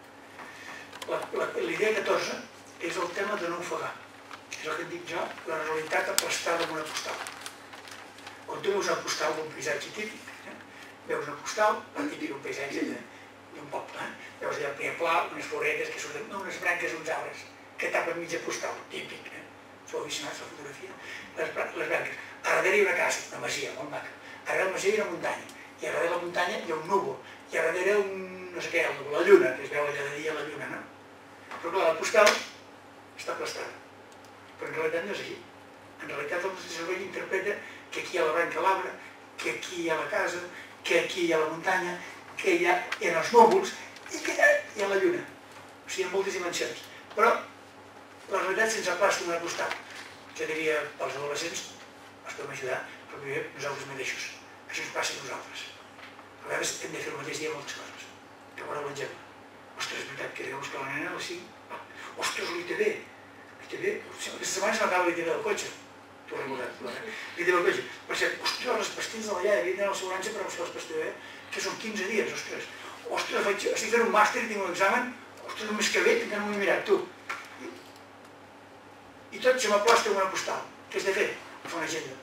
L'idea catorze és el tema de no ofegar. És el que et dic jo, la realitat aplastada en una postal. Quan tu veus una postal d'un paisatge típic, veus una postal, la típica un paisatge d'un poble, veus allà el primer pla, unes floretes que surten, unes branques d'uns arbres que tapen mitja postal, típic, sou aficionats a la fotografia, les branques. A darrere hi ha una casa, una masia, molt maca. A darrere la masia hi ha una muntanya, i a darrere la muntanya hi ha un núvol, i a darrere un, no sé què, la lluna, que es veu allà de dia la lluna, no? Però clar, la postal està aplastada, però en realitat no és així. En realitat el nostre cervell interpreta que aquí hi ha la branca a l'arbre, que aquí hi ha la casa, que aquí hi ha la muntanya, que hi ha els núvols i que allà hi ha la lluna. O sigui, hi ha moltes dimensions. Però la realitat se'ns aplasta en una postal. Jo diria, pels adolescents, els podem ajudar, però primer nosaltres mateixos. Això ens passa a nosaltres. A vegades hem de fer el mateix dia moltes coses. Recordeu l'exemple. Ostres, és veritat que he de buscar la nena a les cinc. Ostres, l'I T V. L'I T V, aquesta setmana se m'acaba l'I T V del cotxe. Tu ho has recordat, l'I T V del cotxe. Per cert, ostres, les pastilles de la iaia, havia d'anar a l'assegurança per buscar les pastilles, que són quinze dies, ostres. Ostres, estic fent un màster i tinc un examen, ostres, el mes que ve encara no m'ho he mirat, tu. I tot se m'aplasta en una postal. Què has de fer? Fer una agenda.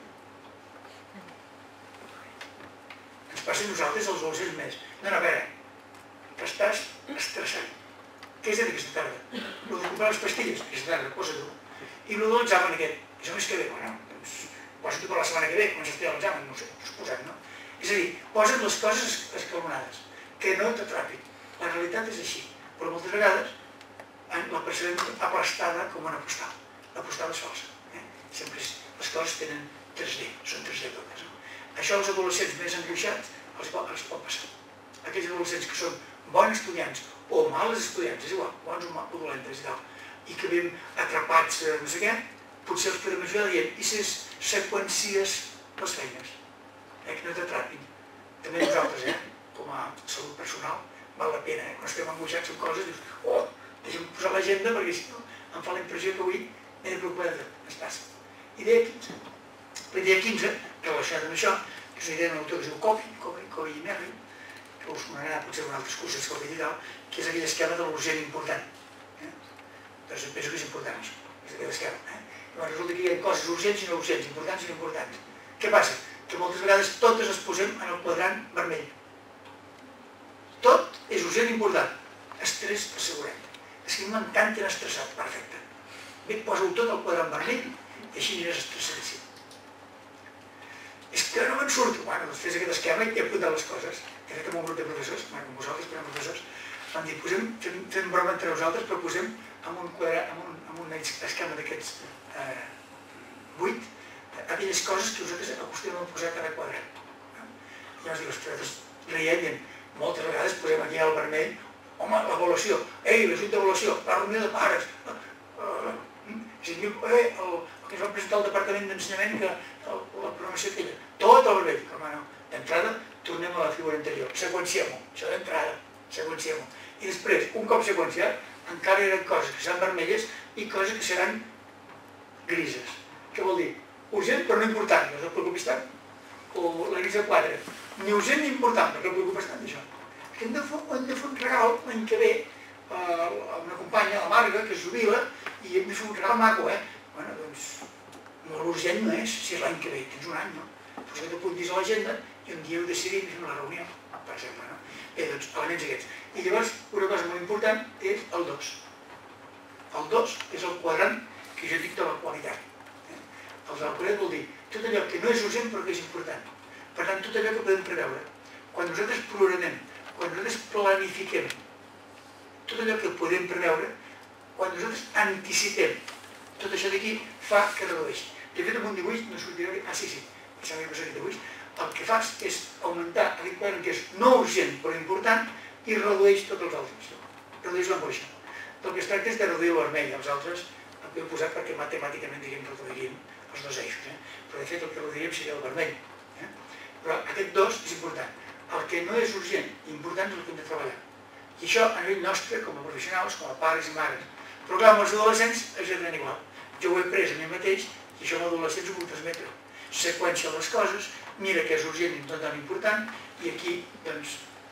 Ens passa a nosaltres els adolescents més. No, no, a veure, estàs estressant. Què has de fer aquesta tarda? El de comprar les pastilles? Aquesta tarda, posa-t'ho. I el de l'examen aquest? És el mes que ve? Bueno, doncs posa-t'ho per la setmana que ve, comença a estudiar l'examen, no sé, suposat, no? És a dir, posa't les coses escalonades, que no t'atrapin. La realitat és així, però moltes vegades la percebem aplastada com una postal. La postal és falsa. Sempre les coses tenen tres D, són tres D totes. Això als adolescents més angoixats els pot passar. Aquells adolescents que són bons estudiants o mals estudiants, és igual, bons o dolentes i tal, i que vivim atrapats no sé què, potser els podem ajudar dient i si seqüencies les feines, que no t'atrapin. També nosaltres, com a salut personal, val la pena, quan estem angoixats amb coses, dius, oh, deixa'm posar l'agenda perquè si no em fa la impressió que avui m'he de preocupar de tot, ens passa. Idea quinze. La idea quinze, relacionada amb això, que és una idea d'un autor que es diu Covey, Covey i Merrill, que us donarà potser en altres cursos Covey i tal, que és aquell esquema de l'urgent important. Doncs penso que és important això, és aquell esquema. Resulta que hi ha coses urgents i no urgents, importants i no importants. Què passa? Que moltes vegades totes les posem en el quadrant vermell. Tot és urgent i important. Estrès assegurat. És que m'encanta estressat, perfecte. Bé, posa-ho tot al quadrant vermell i així aniràs estressadíssim. És que no me'n surto. Bueno, doncs fes aquest esquema i he apuntat les coses. He fet amb un grup de professors, com vosaltres, però professors, vam dir, posem, fem, fem broma entre nosaltres, però posem en un, quadrat, en un, en un esquema d'aquests eh, vuit aquelles coses que vosaltres acostumem a posar a cada quadrat. I llavors dic, ostres, reient, i moltes vegades posem aquí al vermell, home, l'avaluació, ei, l'ajut d'avaluació, la reunió de pares, és a dir, eh, el, el que es va presentar al Departament d'Ensenyament, que el, la programació aquella, tot al vermell, com no, d'entrada, tornem a la figura anterior, seqüenciem-ho, això d'entrada, seqüenciem-ho. I després, un cop seqüenciat, encara hi ha coses que seran vermelles i coses que seran grises. Què vol dir? Urgent però no important, no us preocupis tant. O la grisa quatre, ni urgent ni important, no us preocupis tant d'això. Hem de fer, hem de fer un regal l'any que ve a una companya, la Marga, que es jubila, i hem de fer un regal maco, eh? Bueno, doncs, molt urgent no és, si és l'any que ve, tens un any, no? Doncs que t'apuntis a l'agenda i un dia ho decidim i fem la reunió, per exemple, no? Bé, doncs, elements aquests. I llavors, una cosa molt important és el dos. El dos és el quadrant que jo dic de la qualitat. El de la qualitat vol dir tot allò que no és urgent però que és important. Per tant, tot allò que podem preveure. Quan nosaltres programem, quan nosaltres planifiquem, tot allò que podem preveure, quan nosaltres anticipem, tot això d'aquí fa que redueixi. De fet, amb un dibuix no sortirà... Ah, sí, sí, em sembla que passa aquest dibuix. El que fas és augmentar aquest quadrant que és no urgent però important i redueix tots els altres. Redueix l'angoixa. Del que es tracta és de reduir el vermell. Els altres el que he posat perquè matemàticament diríem que reduiríem els dos eixos. Eh? Però de fet el que reduiríem seria el vermell. Eh? Però aquest dos és important. El que no és urgent i important és el que hem de treballar. I això a nivell nostre, com a professionals, com a pares i mares. Però clar, amb els adolescents és exactament igual. Jo ho he pres a mi mateix i això amb adolescents ho vull transmetre. Seqüència les coses, mira què és urgent i no tan important, i aquí, doncs,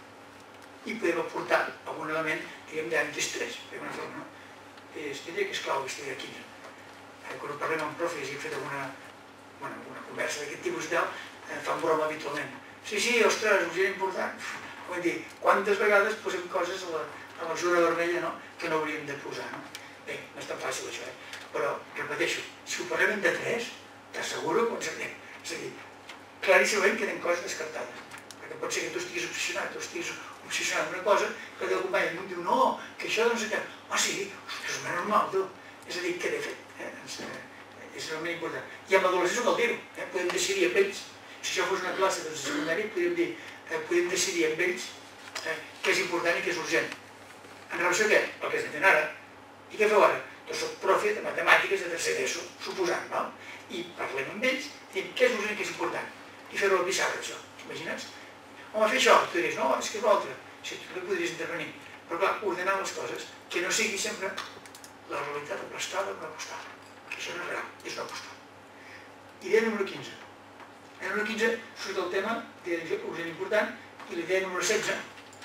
hi podem aportar algun element, diguem, d'antistrès, d'alguna forma, no? És, diria que és clau aquesta idea quinze. Quan ho parlem amb profes i he fet alguna, bueno, alguna conversa d'aquest tipus i tal, fan broma habitualment. Sí, sí, ostres, urgent important. Vull dir, quantes vegades posem coses a la, a la zona vermella, no?, que no hauríem de posar, no? Bé, no és tan fàcil això, eh? Però, repeteixo, si ho parlem de tres, t'asseguro que ho encertem. És a dir, claríssimament queden coses descartades. Perquè pot ser que tu estiguis obsessionat, tu estiguis obsessionat amb una cosa, que el teu company em diu, no, que això no sé què. Ah, sí, ostres, és normal, tu. És a dir, què he fet? Eh? És realment important. I amb adolescents ho cal dir-ho. Eh? Podem decidir amb ells. Si això fos una classe de secundari, podem dir, eh, podem decidir amb ells eh, què és important i què és urgent. En relació a què? El que estem fent ara. I què feu ara? Doncs soc profe de matemàtiques de tercer d'ESO, suposant, no? I parlem amb ells, diem què és urgent i què és important. I fer-ho a la pissarra, això. T'imagines? Home, fer això, tu diries, no, és que és l'altre. Si tu també podries intervenir. Però clar, ordenar les coses, que no sigui sempre la realitat aplastada o no aplastada. Que això no és real, és una postura. Idea número quinze. La número quinze surt el tema d'urgent important i l'idea número setze,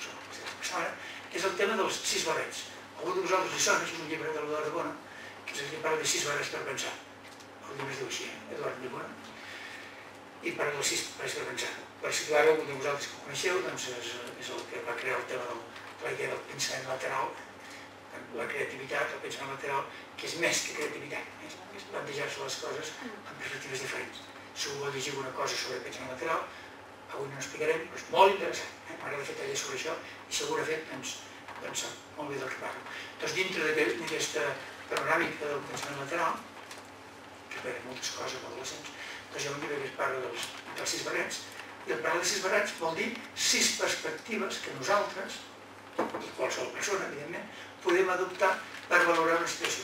és el tema dels sis barrets. Algú de vosaltres li sona, és un llibre de l'Eduard de Bona, que és el que parla de sis barrets per pensar. El llibre es diu així, eh? Eduard de Bona. I parla dels sis barrets per pensar. Per situar-ho, algú de vosaltres que ho coneixeu, doncs és, és el que va crear el tema del, de la idea del pensament lateral, la creativitat, el pensament lateral, que és més que creativitat, és, és plantejar-se les coses en perspectives diferents. Si algú vol llegir alguna cosa sobre el pensament lateral, avui no explicarem, però és molt interessant. Eh? M'agrada fer taller sobre això i segur de fet, doncs, doncs sap molt bé del que parlo. Doncs dintre d'aquesta panoràmica del pensament lateral, que ve moltes coses amb adolescents, doncs hi ha un llibre que es parla dels, dels sis barrets, i el parlar de sis barrets vol dir sis perspectives que nosaltres, i qualsevol persona, evidentment, podem adoptar per valorar una situació.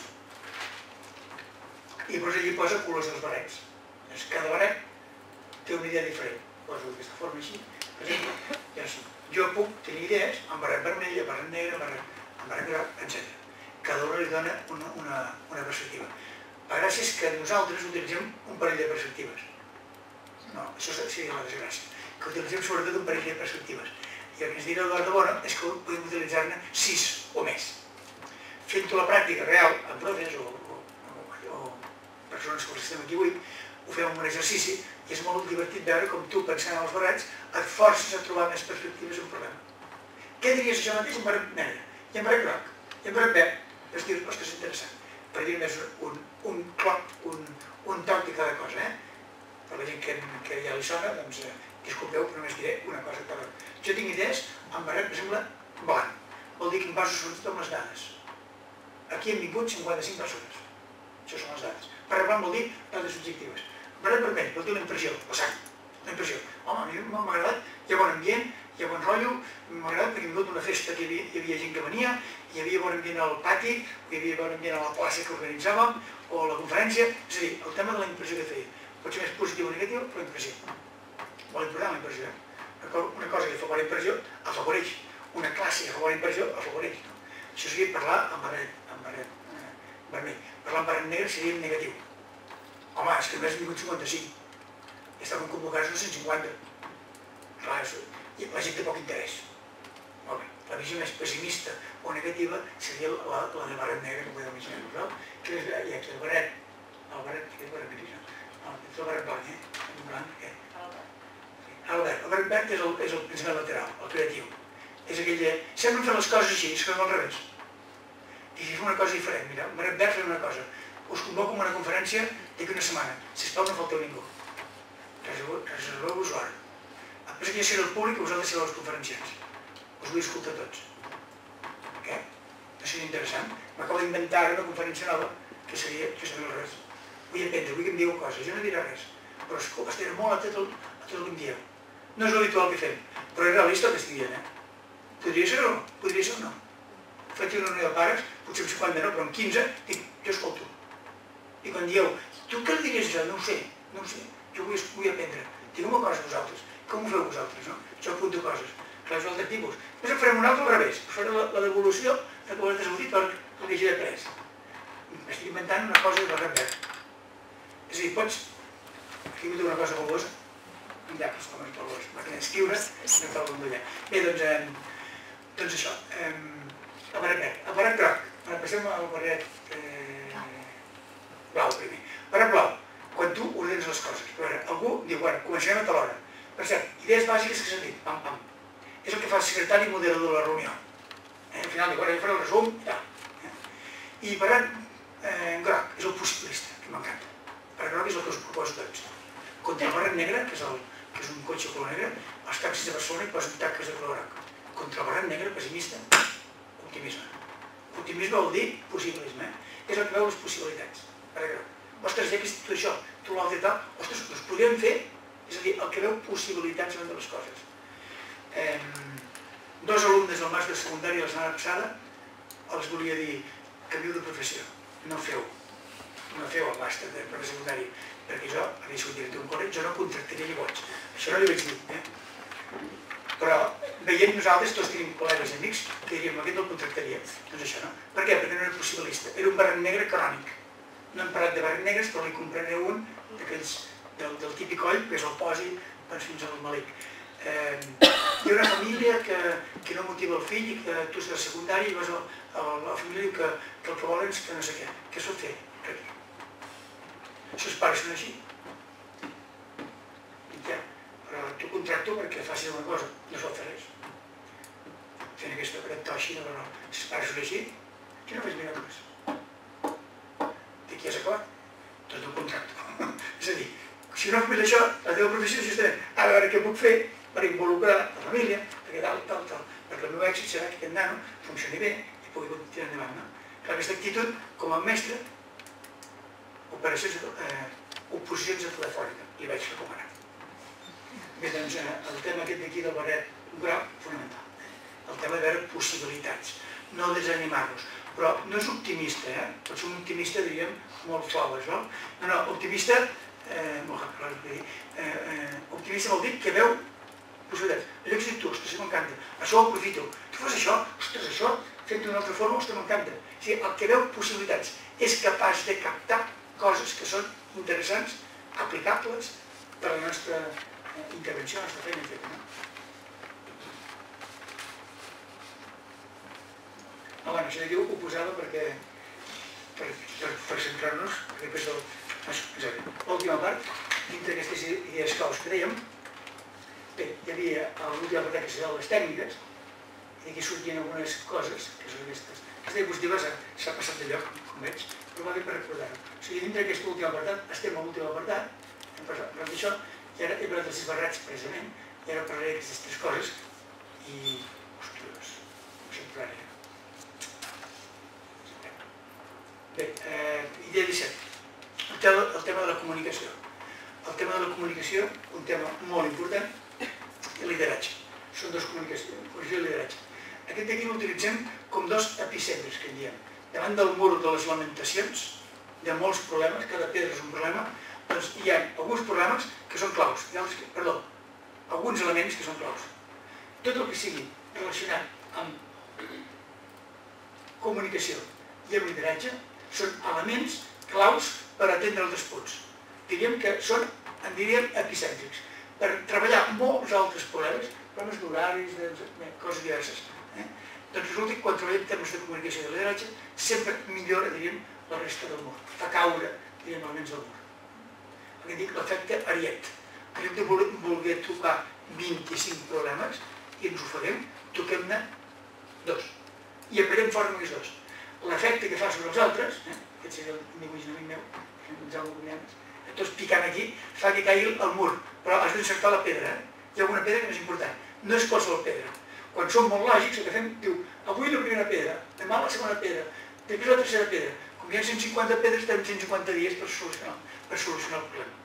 I llavors allí posa colors dels barrets. Doncs cada barret té una idea diferent. Poso d'aquesta forma així, per exemple, ja sí. Jo puc tenir idees amb barret vermell, amb barret negre, amb barret groc, etcètera. Cada una li dona una, una, una perspectiva. La gràcia és que nosaltres utilitzem un parell de perspectives. No, això seria la desgràcia. Que utilitzem sobretot un parell de perspectives. I el que ens dirà Eduard de Bona és que podem utilitzar-ne sis o més. Fent-ho a la pràctica real, amb profes o, o, o persones que estem aquí avui, ho fem amb un exercici i és molt divertit veure com tu, pensant en els barrets, et forces a trobar més perspectives en un problema. Què diries això mateix un barret negre? I en barret groc? I en barret verd? Es dius, ostres, és interessant. Per dir més un, un cloc, un, un toc de cada cosa, eh? Per la gent que, que ja li sona, doncs, eh, disculpeu, però només diré una cosa per l'altra. Jo tinc idees amb barret, per exemple, blanc. Vol dir que em baso sobretot amb les dades. Aquí hem vingut cinquanta-cinc persones. Això són les dades. Barret blanc vol dir dades objectives. Barret vermell vol dir la impressió, la sang, la impressió. Home, a mi m'ha agradat, hi ha bon ambient, hi ha bon rotllo, m'ha agradat perquè he vingut d'una festa que hi havia, hi havia gent que venia, hi havia bon ambient al pati, hi havia bon ambient a la plaça que organitzàvem, o a la conferència, és a dir, el tema de la impressió que feia. Pot ser més positiu o negatiu, però la impressió. Molt important la impressió, eh? Una cosa que fa bona impressió, afavoreix. Una classe que fa bona impressió, afavoreix. No? Això seria parlar amb barret, amb barret eh, vermell. Parlar amb barret negre seria negatiu. Home, és que només hem vingut cinquanta-cinc. I estàvem convocats a cent cinquanta. Clar, i la gent té poc interès. Molt bé. La visió més pessimista o negativa seria la, la de barret negre, que podeu imaginar vosaltres. Que és, hi ha aquí el barret, el barret, que és barret gris, no? El barret blanc, eh? El blanc, què? El verd. El barret verd és el, és el pensament lateral, el creatiu. És aquell de... Sempre fem les coses així, és que és al revés. I si fem una cosa diferent, mira, el barret verd fem una cosa. Us convoco a una conferència d'aquí una setmana. Sisplau, no falteu ningú. Reserveu-vos l'hora. Després que ja seré el públic, vosaltres sereu els conferenciants. Us vull escoltar tots. Què? No seria interessant? M'acabo d'inventar una conferència nova que seria, que seria al revés. Vull aprendre, vull que em dieu coses. Jo no diré res, però estaré molt atent a tot el que em dieu. No és l'habitual que fem, però és realista el que estic dient, eh? Podria ser o no? Podria ser o no? Faig una reunió de pares, potser en cinquanta no, però en quinze, dic, jo escolto. I quan dieu, tu què li diries això? No ho sé, no ho sé. Jo vull, vull aprendre. Digueu-me coses vosaltres. Com ho feu vosaltres, no? Jo apunto coses. Clar, és l'altre tipus. Després en farem un altre al revés. Faré la, la devolució de que ho has desenvolupat per el que hagi après. M'estic inventant una cosa de barret verd. És a dir, pots... Aquí vull dir una cosa fabulosa. Ja, doncs com és fabulosa. Perquè escriure, no cal l'endollar. Bé, doncs, eh, doncs això. Eh, el barret verd. El barret groc. Ara passem al barret... Eh, blau primer. Barret blau, quan tu ordenes les coses. Però ara, algú diu, bueno, començarem a tal hora. Per cert, idees bàsiques que s'han dit, pam, pam. És el que fa el secretari moderador de la reunió. Eh, al final diu, bueno, jo faré el resum, ja. Eh? I barret eh, groc és el possibilista, que m'encanta. Barret groc és el que us proposo tots. Contra el barret negre, que és, el, que és un cotxe color negre, els taxis de Barcelona hi posen taques de color groc. Contra el barret negre, pessimista, optimisme. Optimisme vol dir possibilisme, eh? És el que veu les possibilitats. Ostres, ja que és tot això, tot l'altre i tal, ostres, doncs podríem fer, és a dir, el que veu possibilitats de les coses. Eh, dos alumnes del màster secundari la setmana passada els volia dir, canvieu de professió, no feu, no feu el màster de professor secundari, perquè jo, havia sigut director d'un col·le, jo no contractaria llavors, això no li vaig dir, eh? Però veient nosaltres, tots tenim col·legues i amics, que diríem, aquest no el contractaria, doncs això no. Per què? Perquè no era possibilista, era un barret negre crònic. No hem parlat de barret negres, però li compraré un d'aquells del, del típic coll, que és el posi doncs, fins al malic. Eh, hi ha una família que, que no motiva el fill i que tu estàs secundari i vas a, a la família que, que el que volen és que no sé què. Què es pot fer? Res. Els seus pares són així. I ja, però tu contracto perquè facis una cosa, no es pot fer res. Fent aquesta aquest així, no, no. Els seus pares són així, jo no faig miracles. Qui has acabat? Doncs no contracto. És a dir, si no fes això, la teva professió és justament a veure què puc fer per involucrar la família, perquè tal, tal, tal. Perquè el meu èxit serà que aquest nano funcioni bé i pugui continuar endavant. No? Clar, aquesta actitud, com a mestre, operacions, eh, oposicions a telefònica, li vaig recomanar. Bé, doncs, eh, el tema aquest d'aquí del barret groc, fonamental. El tema de veure possibilitats, no desanimar-nos. Però no és optimista, eh? Pot ser un optimista, diríem, molt flaues, no? No, no, optimista, eh, molt clar, eh, eh, optimista vol dir que veu possibilitats. Allò que has dit tu, ostres, m'encanta, això ho aprofito. Tu fas això, ostres, això, fent d'una altra forma, ostres, m'encanta. O sigui, el que veu possibilitats és capaç de captar coses que són interessants, aplicables per a la nostra eh, intervenció, la nostra feina feta, no? No, bueno, això diu oposada perquè, per, per, per centrar-nos, perquè després el, L'última part, dintre d'aquestes idees claus que dèiem, bé, hi havia l'última part que seria les tècniques, i aquí sortien algunes coses, que són aquestes. Aquesta diapositiva s'ha passat de lloc, com veig, però va bé per recordar-ho. O sigui, dintre d'aquest últim apartat, estem a l'últim apartat, hem parlat d'això, i ara he parlat dels esbarrats, precisament, i ara parlaré d'aquestes tres coses, i... ostres, no sé parlaré. Bé, idea disset. El tema de la comunicació. El tema de la comunicació, un tema molt important, el lideratge. Són dos comunicacions, comunicació i lideratge. Aquest d'aquí l'utilitzem com dos epicentres, que en diem. Davant del mur de les lamentacions, hi ha molts problemes, cada pedra és un problema, doncs hi ha alguns problemes que són claus, perdó, alguns elements que són claus. Tot el que sigui relacionat amb comunicació i amb lideratge són elements claus per atendre altres punts. Diríem que són, en diríem, epicèntrics, per treballar molts altres problemes, problemes d'horaris, de coses diverses. Doncs resulta que quan treballem temes de comunicació i de lideratge, sempre millora, diríem, la resta del mur. Fa caure, diríem, elements del mur. El que dic, l'efecte ariet. En lloc de voler tocar vint-i-cinc problemes, i ens ho farem, toquem-ne dos. I aprenem fort amb aquests dos. L'efecte que fa sobre els altres, aquest seria el dibuix amic meu, en Jaume Cunyanes, tots picant aquí, fa que caigui el mur, però has d'encertar la pedra. Hi ha alguna pedra que no és important, no és qualsevol pedra. Quan som molt lògics, el que fem, diu, avui la primera pedra, demà la segona pedra, després la tercera pedra. Com hi ha cent cinquanta pedres, tenim cent cinquanta dies per solucionar, per solucionar el problema.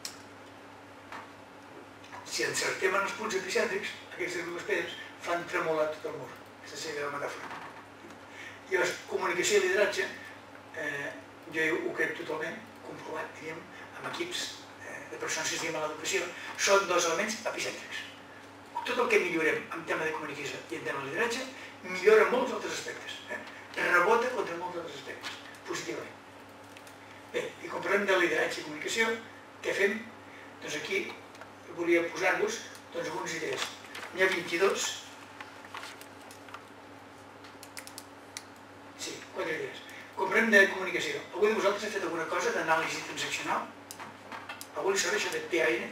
Si encertem en els punts epicèntrics, aquestes dues pedres fan tremolar tot el mur. Aquesta seria la metàfora. Llavors, comunicació i lideratge, eh, jo ho crec totalment, comprovat, diríem, amb equips eh, de persones que es diuen a l'educació, són dos elements epicèntrics. Tot el que millorem en tema de comunicació i en tema de lideratge millora molts altres aspectes. Eh? Rebota contra molts altres aspectes, positivament. Bé, i quan parlem de lideratge i comunicació, què fem? Doncs aquí volia posar-vos doncs, algunes idees. N'hi ha vint-i-dos. Sí, quatre idees. Quan parlem de comunicació, algú de vosaltres ha fet alguna cosa d'anàlisi transaccional? Algú li sona això de P A N?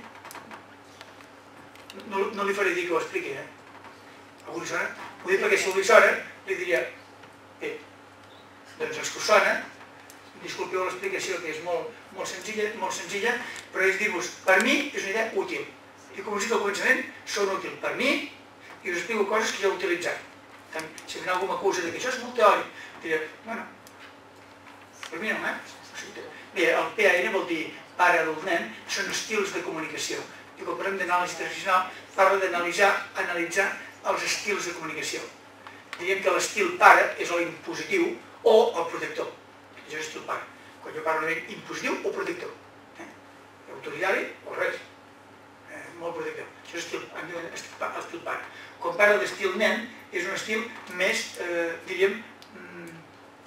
No, no li faré dir que ho expliqui, eh? Algú li sona? Ho dic perquè si li sona, li diria, bé, doncs els que us sona, disculpeu l'explicació que és molt, molt, senzilla, molt senzilla, però és dir-vos, per mi és una idea útil. I com us dic al començament, són útils per mi i us explico coses que ja he utilitzat. Tant, si algú m'acusa que això és molt teòric, diré, bueno, per mi no, eh? Bé, el P A N vol dir pare del nen, són estils de comunicació. I quan parlem d'anàlisi tradicional, parla d'analitzar analitzar els estils de comunicació. Diríem que l'estil pare és l'impositiu o el protector. Això és estil pare. Quan jo parlo d'impositiu o protector. Eh? Autoritari o res. Eh, molt protector. Això és estil, estil pare. Quan parla d'estil nen, és un estil més, eh, diríem, mm,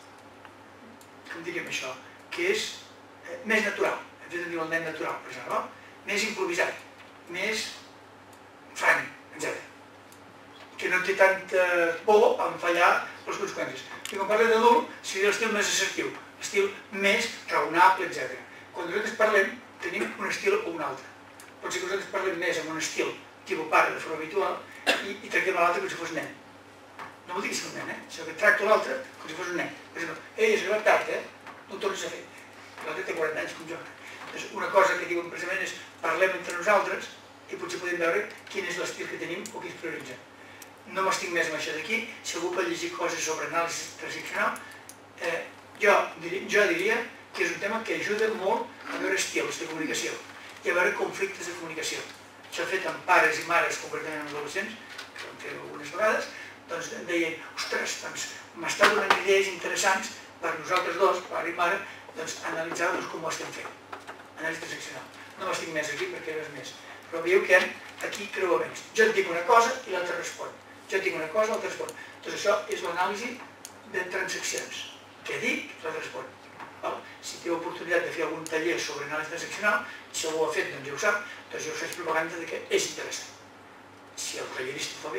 com diríem això, que és eh, més natural. En fet, en diu el nen natural, per exemple, no? Més improvisat, més franc, etcètera. Que no té tanta por en fallar les conseqüències. I quan parla d'adult, seria l'estil més assertiu, l'estil més raonable, etcètera. Quan nosaltres parlem, tenim un estil o un altre. Pot ser que nosaltres parlem més amb un estil tipus pare de forma habitual i, i tractem l'altre com si fos nen. No vol dir que sigui un nen, eh? Sinó que tracto l'altre com si fos un nen. Per exemple, ei, has arribat tard, eh? No ho tornis a fer. L'altre té quaranta anys com jo. Doncs una cosa que diuen precisament és parlem entre nosaltres i potser podem veure quin és l'estil que tenim o qui es prioritza. No m'estic més amb això d'aquí. Si algú pot llegir coses sobre anàlisi transaccional, eh, jo, diria, jo diria que és un tema que ajuda molt a veure estils de comunicació i a veure conflictes de comunicació. Això fet amb pares i mares, concretament amb adolescents, que ho hem fet algunes vegades, doncs deien, ostres, doncs m'està donant idees interessants per nosaltres dos, pare i mare, doncs analitzar doncs, com ho estem fent. Anàlisi transaccional. No m'estic més aquí perquè res més. Però veieu que hi ha aquí creuaments. Jo et dic una cosa i l'altre respon. Jo et dic una cosa i l'altre respon. Doncs això és l'anàlisi de transaccions. Què dic? L'altre respon. Si té oportunitat de fer algun taller sobre anàlisi transaccional, si algú ho ha fet, doncs ja ho sap, doncs jo us faig propaganda que és interessant. Si el tallerista ho fa bé, això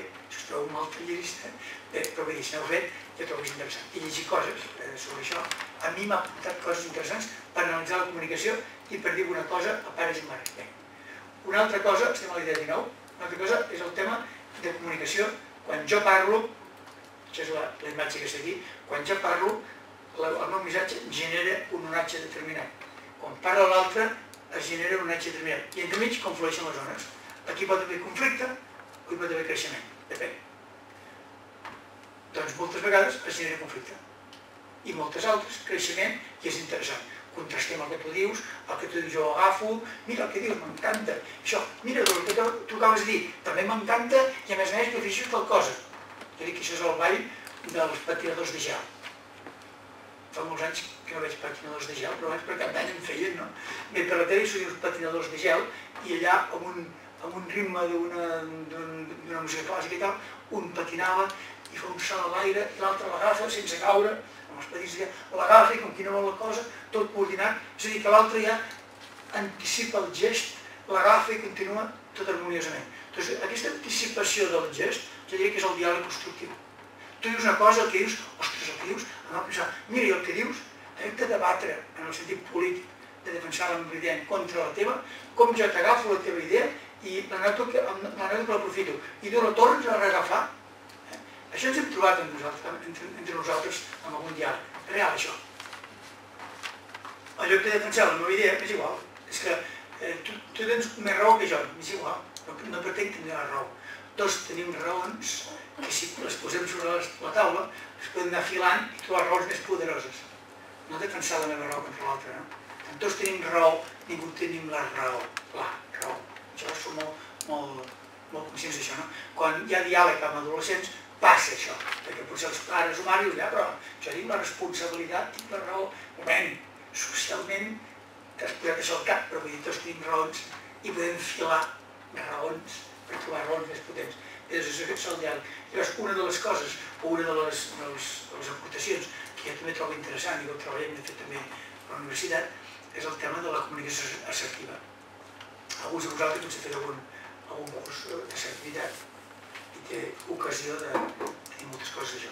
sou un mal tallerista, però vull dir, si n'heu fet, ja trobo que és interessant. I llegir coses sobre això, a mi m'ha aportat coses interessants per analitzar la comunicació i per dir alguna cosa a pares i mares. Bé, una altra cosa, estem a la idea dinou, una altra cosa és el tema de comunicació. Quan jo parlo, això és la, la imatge que està aquí, quan jo parlo, la, el meu missatge genera un onatge determinat. Quan parla l'altre, es genera un onatge determinat. I entremig conflueixen les ones. Aquí pot haver conflicte o hi pot haver creixement. Depèn. Doncs moltes vegades es genera conflicte. I moltes altres, creixement, i és interessant. Contrastem el que tu dius, el que tu dius jo agafo, mira el que dius, m'encanta. Això, mira el que tu acabes de dir, també m'encanta i a més a més prefereixo tal cosa. Jo dic que això és el ball dels patinadors de gel. Fa molts anys que no veig patinadors de gel, però abans per cap d'any en feien, no? Bé, per la tele hi són uns patinadors de gel i allà amb un, amb un ritme d'una música clàssica i tal, un patinava i fa un salt a l'aire i l'altre l'agafa sense caure, amb els patins l'agafa i com qui no vol la cosa, tot coordinat, és a dir, que l'altre ja anticipa el gest, l'agafa i continua tot harmoniosament. Doncs aquesta anticipació del gest, jo diria que és el diàleg constructiu. Tu dius una cosa, el que dius, ostres, el que dius, anar a pensar, mira, i el que dius, hem de debatre en el sentit polític, de defensar la meva idea en contra la teva, com jo t'agafo la teva idea i l'anoto que l'aprofito i tu la tornes a reagafar. Això ens hem trobat entre nosaltres amb algun diàleg. Real, això. En lloc de defensar la meva idea, és igual. És que tu tens més raó que jo, és igual. No pretenc tenir la raó. Tots tenim raons que si les posem sobre la taula es poden anar filant i trobar raons més poderoses. No defensar la meva raó contra l'altra, no? Tots tenim raó, ningú tenim la raó. La raó. Això som molt conscients d'això, no? Quan hi ha diàleg amb adolescents, passa això. Perquè potser els pares o mares diuen, però jo tinc la responsabilitat, tinc la raó. Moment, socialment t'has posat això al cap, però vull dir, tots tenim raons i podem filar raons per trobar raons més potents. És el diàleg. Llavors, una de les coses, o una de les aportacions que jo també trobo interessant, i ho treballem de fet també a la universitat, és el tema de la comunicació assertiva. Alguns de vosaltres potser fet algun curs d'assertivitat i té ocasió de tenir moltes coses d'això.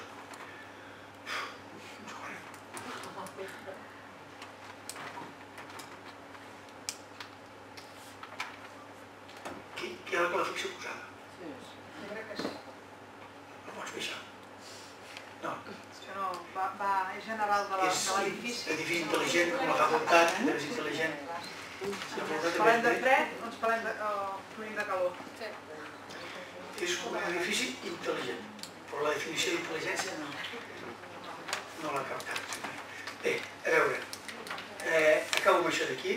Qui ha la calefacció posada? Jo crec que sí. No pots fer això? No. Això no, va, és general de l'edifici. És edifici intel·ligent, com la facultat, és intel·ligent. Ens parlem de fred o ens parlem de calor? És un edifici intel·ligent, però la definició d'intel·ligència no l'ha captat. Bé, a veure, acabo amb això d'aquí.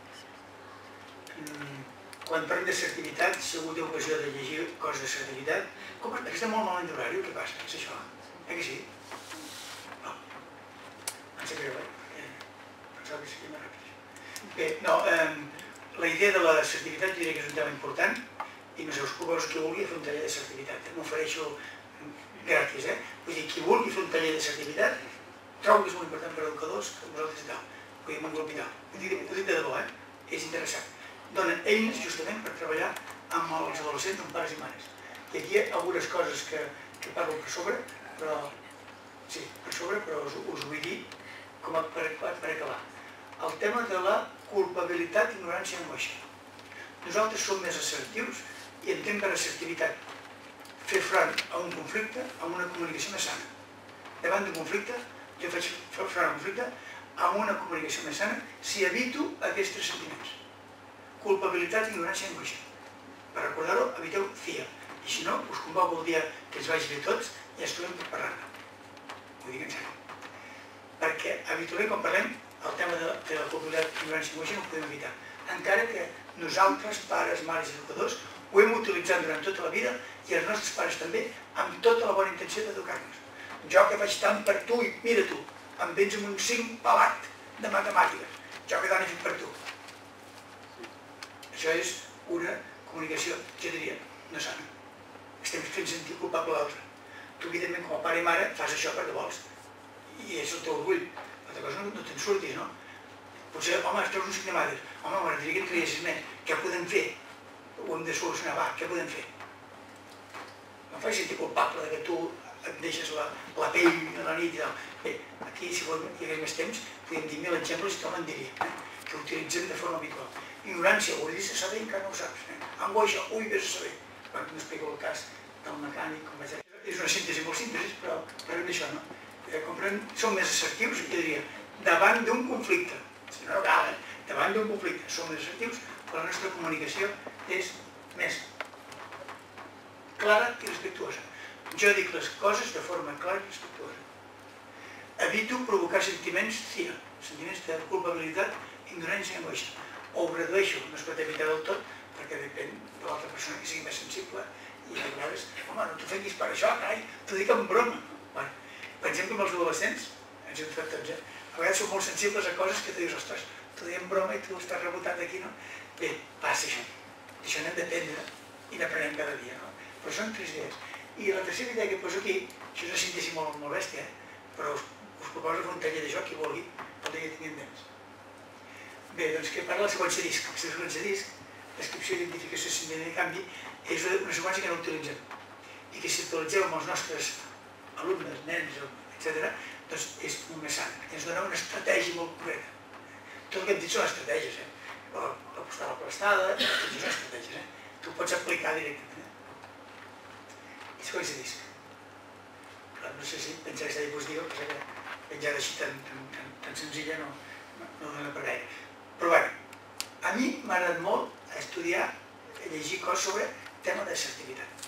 Quan parlem d'assertivitat, si algú té ocasió de llegir coses d'assertivitat, que està molt malament d'horari, què passa? És això? Eh que sí? No. Em sap greu, eh? Pensava que seria més ràpid. Bé, no, la idea de l'assertivitat jo diria que és un tema important i no sé, us proposo qui vulgui fer un taller d'assertivitat. M'ofereixo gratis, eh? Vull dir, qui vulgui fer un taller d'assertivitat, trobo que és molt important per educadors, que vosaltres i tal. Vull dir, m'englopi tal. Ho dic de debò, eh? És interessant. Donen eines justament per treballar amb els adolescents, amb pares i mares. I aquí hi ha algunes coses que parlo per sobre, però... Sí, per sobre, però us ho vull dir com a per acabar. El tema de la culpabilitat, ignorància i angoixa. Nosaltres som més assertius i entenc per assertivitat fer front a un conflicte amb una comunicació més sana. Davant d'un conflicte, jo faig front a un conflicte amb una comunicació més sana si evito aquests tres sentiments. Culpabilitat, ignorància i angoixa. Per recordar-ho, eviteu C I A. I si no, us convoco el dia que ens vagi bé tots i ens trobem per parlar-ne. Ho dic en sèrio. Perquè habitualment quan parlem el tema de la culpabilitat, ignorància i angoixa no ho podem evitar. Encara que nosaltres, pares, mares i educadors, ho hem utilitzat durant tota la vida i els nostres pares també, amb tota la bona intenció d'educar-nos. Jo que faig tant per tu i mira tu, em vens amb un cinc pelat de matemàtiques. Jo que tant he fet per tu. Això és una comunicació, jo diria, no sana. Estem fent sentir culpable l'altre. Tu, evidentment, com a pare i mare, fas això perquè vols. I és el teu orgull. L'altra cosa no te'n surtis, no? Potser, home, es treus un cinc de mates. Home, m'agradaria que et triessis més. Què podem fer? Ho hem de solucionar, va, què podem fer? em faig sentir culpable que tu et deixes la pell a la nit i tal. Bé, aquí, si hi hagués més temps, podríem dir mil exemples i tothom en diria, que ho utilitzem de forma habitual. Ignorància, ho dius a saber encara no ho saps. Angoixa, ui, vés a saber. Quan no explico el cas del mecànic, com vaig dir. És una síntesi molt síntesi, però parlem d'això, no? Com som més assertius, jo diria, davant d'un conflicte. Si no, no cal, eh? Davant d'un conflicte som més assertius, però la nostra comunicació és més clara i respectuosa. Jo dic les coses de forma clara i respectuosa. Evito provocar sentiments C I A, sentiments de culpabilitat, ignorància i angoixa. O ho redueixo, no es pot evitar del tot, perquè depèn de l'altra persona que sigui més sensible i a vegades, home, no t'ofenguis per això, carai, t'ho dic en broma. Bueno, pensem que amb els adolescents, ens hem fet tots, eh? A vegades som molt sensibles a coses que tu dius, ostres, t'ho dic en broma i tu estàs rebotant d'aquí, no? Bé, passa això. Això n'hem d'aprendre i n'aprenem cada dia, no? Però són tres idees. I la tercera idea que poso aquí, això és una síntesi molt, molt bèstia, eh? Però us, us proposo fer un taller d'això, qui vulgui, el dia que tinguem temps. Bé, doncs que parla de la seqüència disc. La seqüència disc, descripció, identificació, sentiment i canvi, és una seqüència que no utilitzem. I que si utilitzeu amb els nostres alumnes, nens, etcètera, doncs és molt més sant. Ens dona una estratègia molt concreta. Tot el que hem dit són estratègies, eh? La postal aplastada, totes són estratègies, eh? Tu ho pots aplicar directament. I seqüència disc. No sé si pensar que s'ha de dir-ho, però penjar així tan senzilla no dona per gaire. Però bé, a mi m'ha agradat molt estudiar, llegir coses sobre tema d'assertivitat.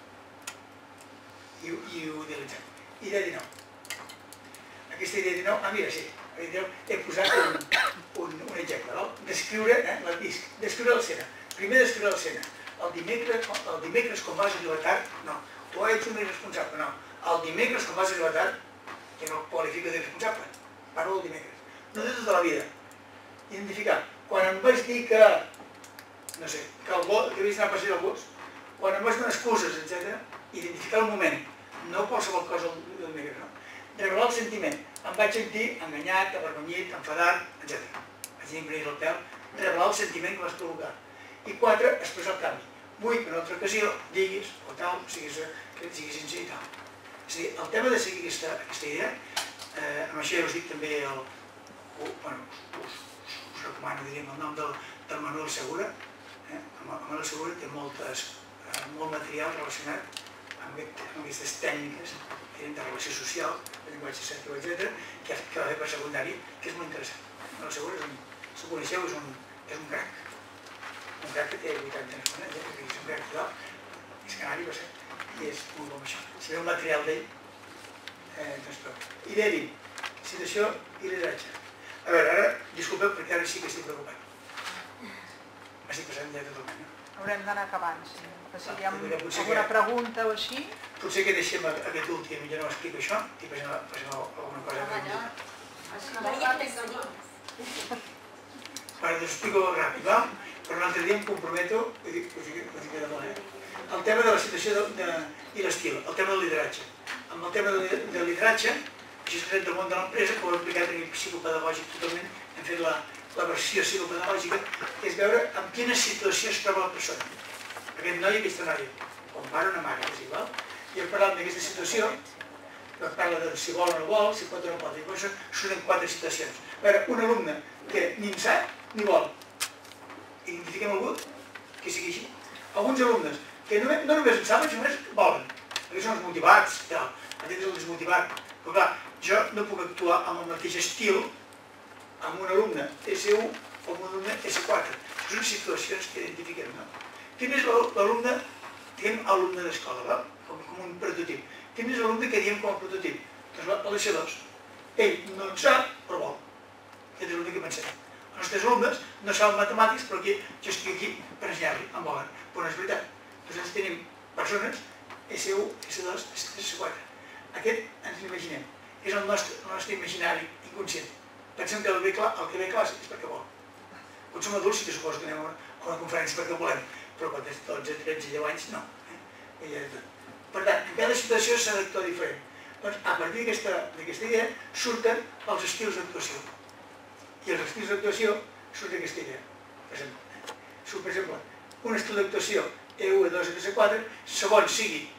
I ho utilitzem. Idea dinou. Aquesta idea dinou, ah mira, sí, he posat un exemple. Descriure l'escena. Primer descriure l'escena. El dimecres quan vas arribar tard, no. Tu ets un irresponsable, no. El dimecres quan vas arribar tard, que no qualifica d'irresponsable, parlo del dimecres. No de tota la vida. Identificar. Quan em vaig dir que, no sé, que havies d'anar a passejar el gos, quan em vaig donar excuses, etcètera, identificar el moment, no qualsevol cosa del dimecres, no? Revelar el sentiment. Em vaig sentir enganyat, avergonyit, enfadat, etcètera. Vaig dir imprimir el pèl, revelar el sentiment que vas provocar. I quatre, expressar el canvi. Vull que en una altra ocasió diguis, o tal, que et siguis sincer i tal. És a dir, el tema de seguir aquesta idea, amb això ja us dic també el... Bueno, us recomano, diríem, el nom del Manuel Segura. El Manuel Segura té molt material relacionat amb aquestes tècniques de relació social, de llenguatge assertiu, etcètera, que va fer per secundari, que és molt interessant. El Manuel Segura, si ho coneixeu, és un crac. Un crac que té vuitanta anys, és un crac total, és canari, va ser, i és molt bon això. Si veu el material d'ell, doncs prou. Idea vint, situació i lideratge. A veure, ara, disculpeu, perquè ara sí que estic preocupat. M'estic passant ja totalment, no? Haurem d'anar acabant, sí. Si hi ha alguna pregunta o així... Potser que deixem aquest últim, ja no explico això, i passem alguna cosa. Ara us explico ràpid, va? Però l'altre dia em comprometo, ho dic de molt, eh? El tema de la situació i l'estil, el tema del lideratge. Amb el tema del lideratge, això és tret del món de l'empresa, que ho he aplicat a nivell psicopedagògic totalment, hem fet la versió psicopedagògica, que és veure en quina situació es troba la persona. Aquest noi i aquesta noia, quan para una mare, és igual, i hem parlat d'aquesta situació, parla de si vol o no vol, si pot o no pot, i per això surten quatre situacions. A veure, un alumne que ni en sap ni vol, identifiquem algú que sigui així. Alguns alumnes que no només en saben, sinó que volen, perquè són els motivats i tal, aquest és el desmotivat. Però clar, jo no puc actuar amb el mateix estil amb un alumne esse u o amb un alumne esse quatre. Són situacions que identifiquem, no? Quin és l'alumne, diguem, alumne d'escola, com un prototip. Quin és l'alumne que diem com a prototip? Doncs l'esse dos. Ell no en sap, però vol. Aquest és l'alumne que pensem. Els nostres alumnes no saben matemàtics, però jo estic aquí per ensenyar-li, en volen. Però no és veritat. Nosaltres tenim persones, esse u, esse dos, esse tres, esse quatre. Aquest ens l'imaginem. És el nostre imaginari inconscient. Pensem que el que ve a classe és perquè vol. Quan som adults sí que suposo que anem a una conferència perquè volem, però quan tens dotze, tretze, deu anys, no. Per tant, en cada situació s'ha d'actuar diferent. Doncs a partir d'aquesta idea surten els estils d'actuació. I els estils d'actuació surten aquesta idea. Per exemple, surt, per exemple, un estil d'actuació e u, e dos, e tres, e quatre, segons sigui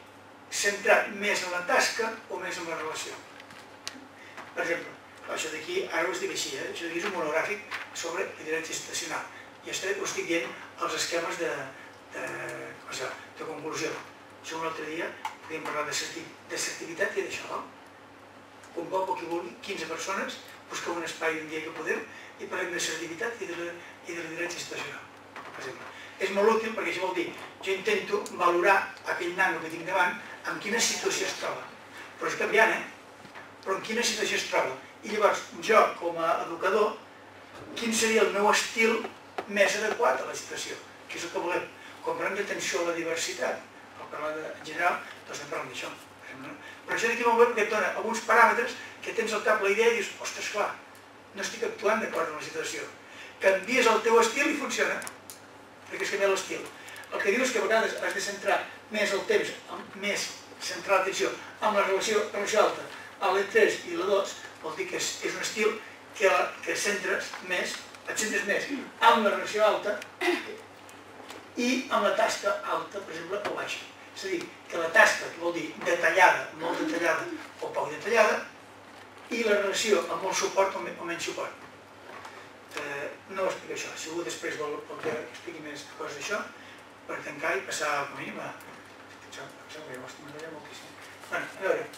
centrat més en la tasca o més en la relació. Per exemple, això d'aquí, ara ho estic així, eh? Això d'aquí és un monogràfic sobre lideratge institucional. I ho estic dient als esquemes de, de, de, de conclusió. Això un altre dia podríem parlar d'assertivitat i d'això, no? Convoco qui vulgui, quinze persones, busqueu un espai un dia que podeu i parlem d'assertivitat i de lideratge institucional, per exemple. És molt útil perquè això vol dir, jo intento valorar aquell nano que tinc davant en quina situació es troba. Però és canviant, eh? Però en quina situació es troba. I llavors, jo, com a educador, quin seria el meu estil més adequat a la situació? Que és el que volem. Quan parlem d'atenció a la diversitat, al parlar en general, doncs estem parlant d'això. Però això d'aquí molt bé perquè et dona alguns paràmetres que tens al cap la idea i dius, ostres, clar, no estic actuant d'acord amb la situació. Canvies el teu estil i funciona, perquè has canviat l'estil. El que diu és que a vegades has de centrar més el temps, més centrar l'atenció amb la relació, relació alta, a l'E tres i l'E dos, vol dir que és, és un estil que, que centres més, et centres més amb la relació alta i amb la tasca alta, per exemple, o baixa. És a dir, que la tasca, que vol dir detallada, molt detallada o poc detallada, i la relació amb molt suport o menys suport. Eh, no ho explico això, si algú després vol que expliqui més coses d'això, per tancar i passar a mi, va. Em sembla que m'agradaria moltíssim. Bé, a veure.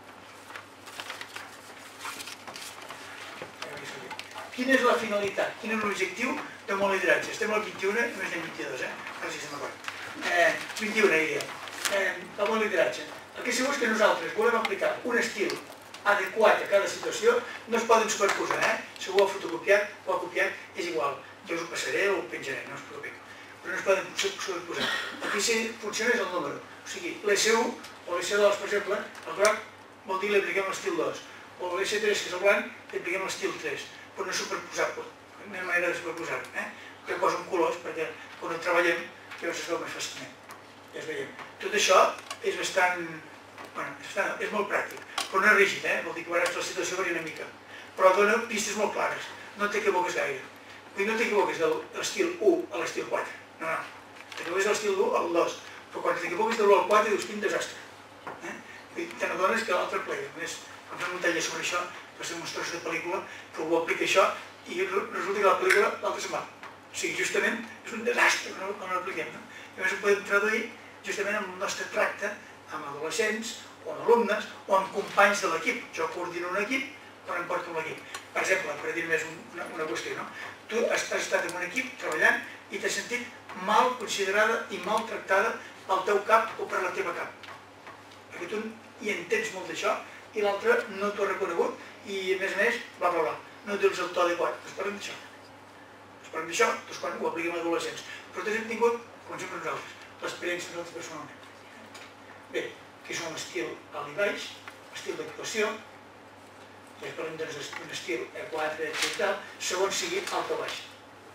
Quina és la finalitat? Quin és l'objectiu de molt lideratge? Estem al vint-i-u i no estem vint-i-dos, eh? Ara sí que estem d'acord. vint-i-u, diria. El molt lideratge. El que segur és que nosaltres volem aplicar un estil adequat a cada situació, no es poden superposar, eh? Si ho ha fotocopiat o ha copiat, és igual. Jo us ho passaré o ho penjaré, no us preocupeu. Però no es poden superposar. El que sí funciona és el número. O sigui, l'E C u o l'E C dos, per exemple, el groc vol dir que li apliquem l'estil dos. O l'E C tres, que és el blanc, li apliquem l'estil tres. Però no és superposable. No hi ha manera de superposar-ho, eh? Jo poso en colors perquè quan ho treballem llavors es veu més fàcilment. Ja es veiem. Tot això és bastant... Bueno, és molt pràctic, però no és rígid, eh? Vol dir que a vegades la situació varia una mica. Però dona pistes molt clares. No t'equivoques gaire. Vull dir, no t'equivoques de l'estil u a l'estil quatre. No, no. T'equivoques de l'estil u al dos. Però quan t'equivoques de l'u al quatre dius, quin desastre. Vull dir, te n'adones que l'altre plega. A més, quan fem un taller sobre això, passem uns trossos de pel·lícula que algú aplica això i resulta que la pel·lícula l'altre se'n va. O sigui, justament és un desastre quan no l'apliquem. I a més ho podem traduir justament amb el nostre tracte amb adolescents, o amb alumnes, o amb companys de l'equip. Jo coordino un equip quan em porto amb l'equip. Per exemple, per dir més una, una qüestió, no? Tu has estat en un equip treballant i t'has sentit mal considerada i mal tractada pel teu cap o per la teva cap. Perquè tu hi entens molt d'això i l'altre no t'ho ha reconegut i a més a més, bla bla bla, no tens el to adequat. Doncs parlem d'això. Doncs parlem d'això, doncs quan ho apliquem a adolescents. Però tots hem tingut, com sempre nosaltres, l'experiència nosaltres personalment. Bé, que són l'estil alt i baix, l'estil d'actuació, després parlem d'un estil E quatre, etcètera, segons sigui alt o baix.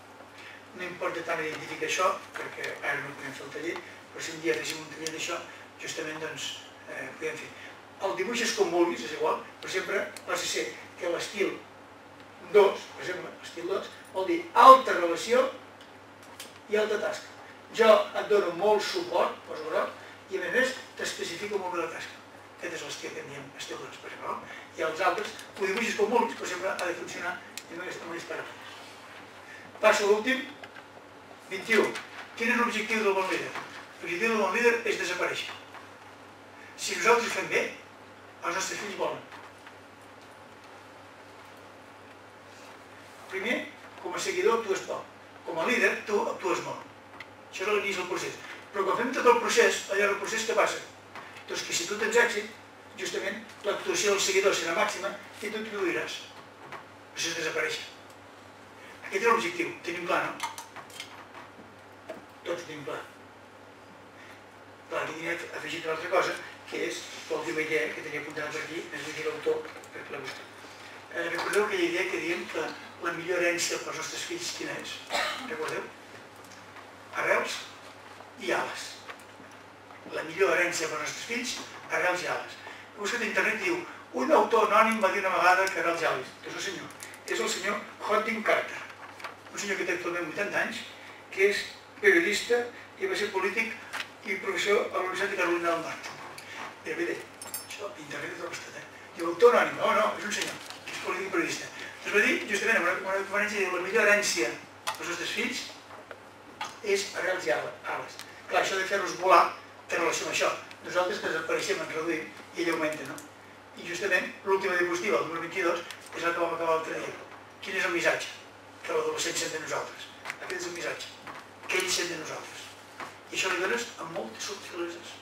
No importa tant identificar això, perquè ara no podem fer el taller, però si un dia féssim un taller d'això, justament doncs podem fer. El dibuixes com vulguis, és igual, però sempre has de ser que l'estil dos, per exemple, l'estil dos, vol dir alta relació i alta tasca. Jo et dono molt suport, poso groc, i a més a més t'especifica molt bé la tasca. Aquest és l'estil que en diem estil dos, per exemple. I els altres ho dibuixes com vulguis, però sempre ha de funcionar amb aquests paràmetres. Passo a l'últim, vint-i-u. Quin és l'objectiu del bon líder? L'objectiu del bon líder és desaparèixer. Si nosaltres fem bé, els nostres fills volen. Primer, com a seguidor actues poc. Com a líder, tu actues molt. Això és l'inici del procés. Però quan fem tot el procés, allò és el procés que passa. Doncs que si tu tens èxit, justament l'actuació del seguidor serà màxima i tu t'hi oiràs. Això és desaparèixer. Aquest és l'objectiu. Tenim clar, no? Tots tenim clar. Clar, aquí tenia afegit una altra cosa, que és l'última idea que tenia apuntada per aquí, més dir l'autor, perquè l'ha gustat. Recordeu aquella idea que diem que la millor herència pels nostres fills quina és? Recordeu? Arrels i ales. La millor herència pels nostres fills, arrels i ales. He buscat a internet i diu, un autor anònim va dir una vegada que arrels i ales. És el senyor. És el senyor Hottin Carter. Un senyor que té actualment vuitanta anys, que és periodista i va ser polític i professor a la Universitat de Carolina del Nord. Mira, mira, això, internet de tot l'estat, eh? Diu, autor anònim, no, no, és un senyor, és polític periodista. Ens va dir, justament, en una, una conferència, diu, la millor herència dels nostres fills és arrels i ales. Clar, això de fer-los volar té relació amb això. Nosaltres que desapareixem, ens reduïm i ell augmenta, no? I justament l'última diapositiva, el número vint-i-dos, és el que vam acabar l'altre dia. Quin és el missatge que l'adolescent sent de nosaltres? Aquest és el missatge que ell sent de nosaltres. I això li dones amb moltes subtileses.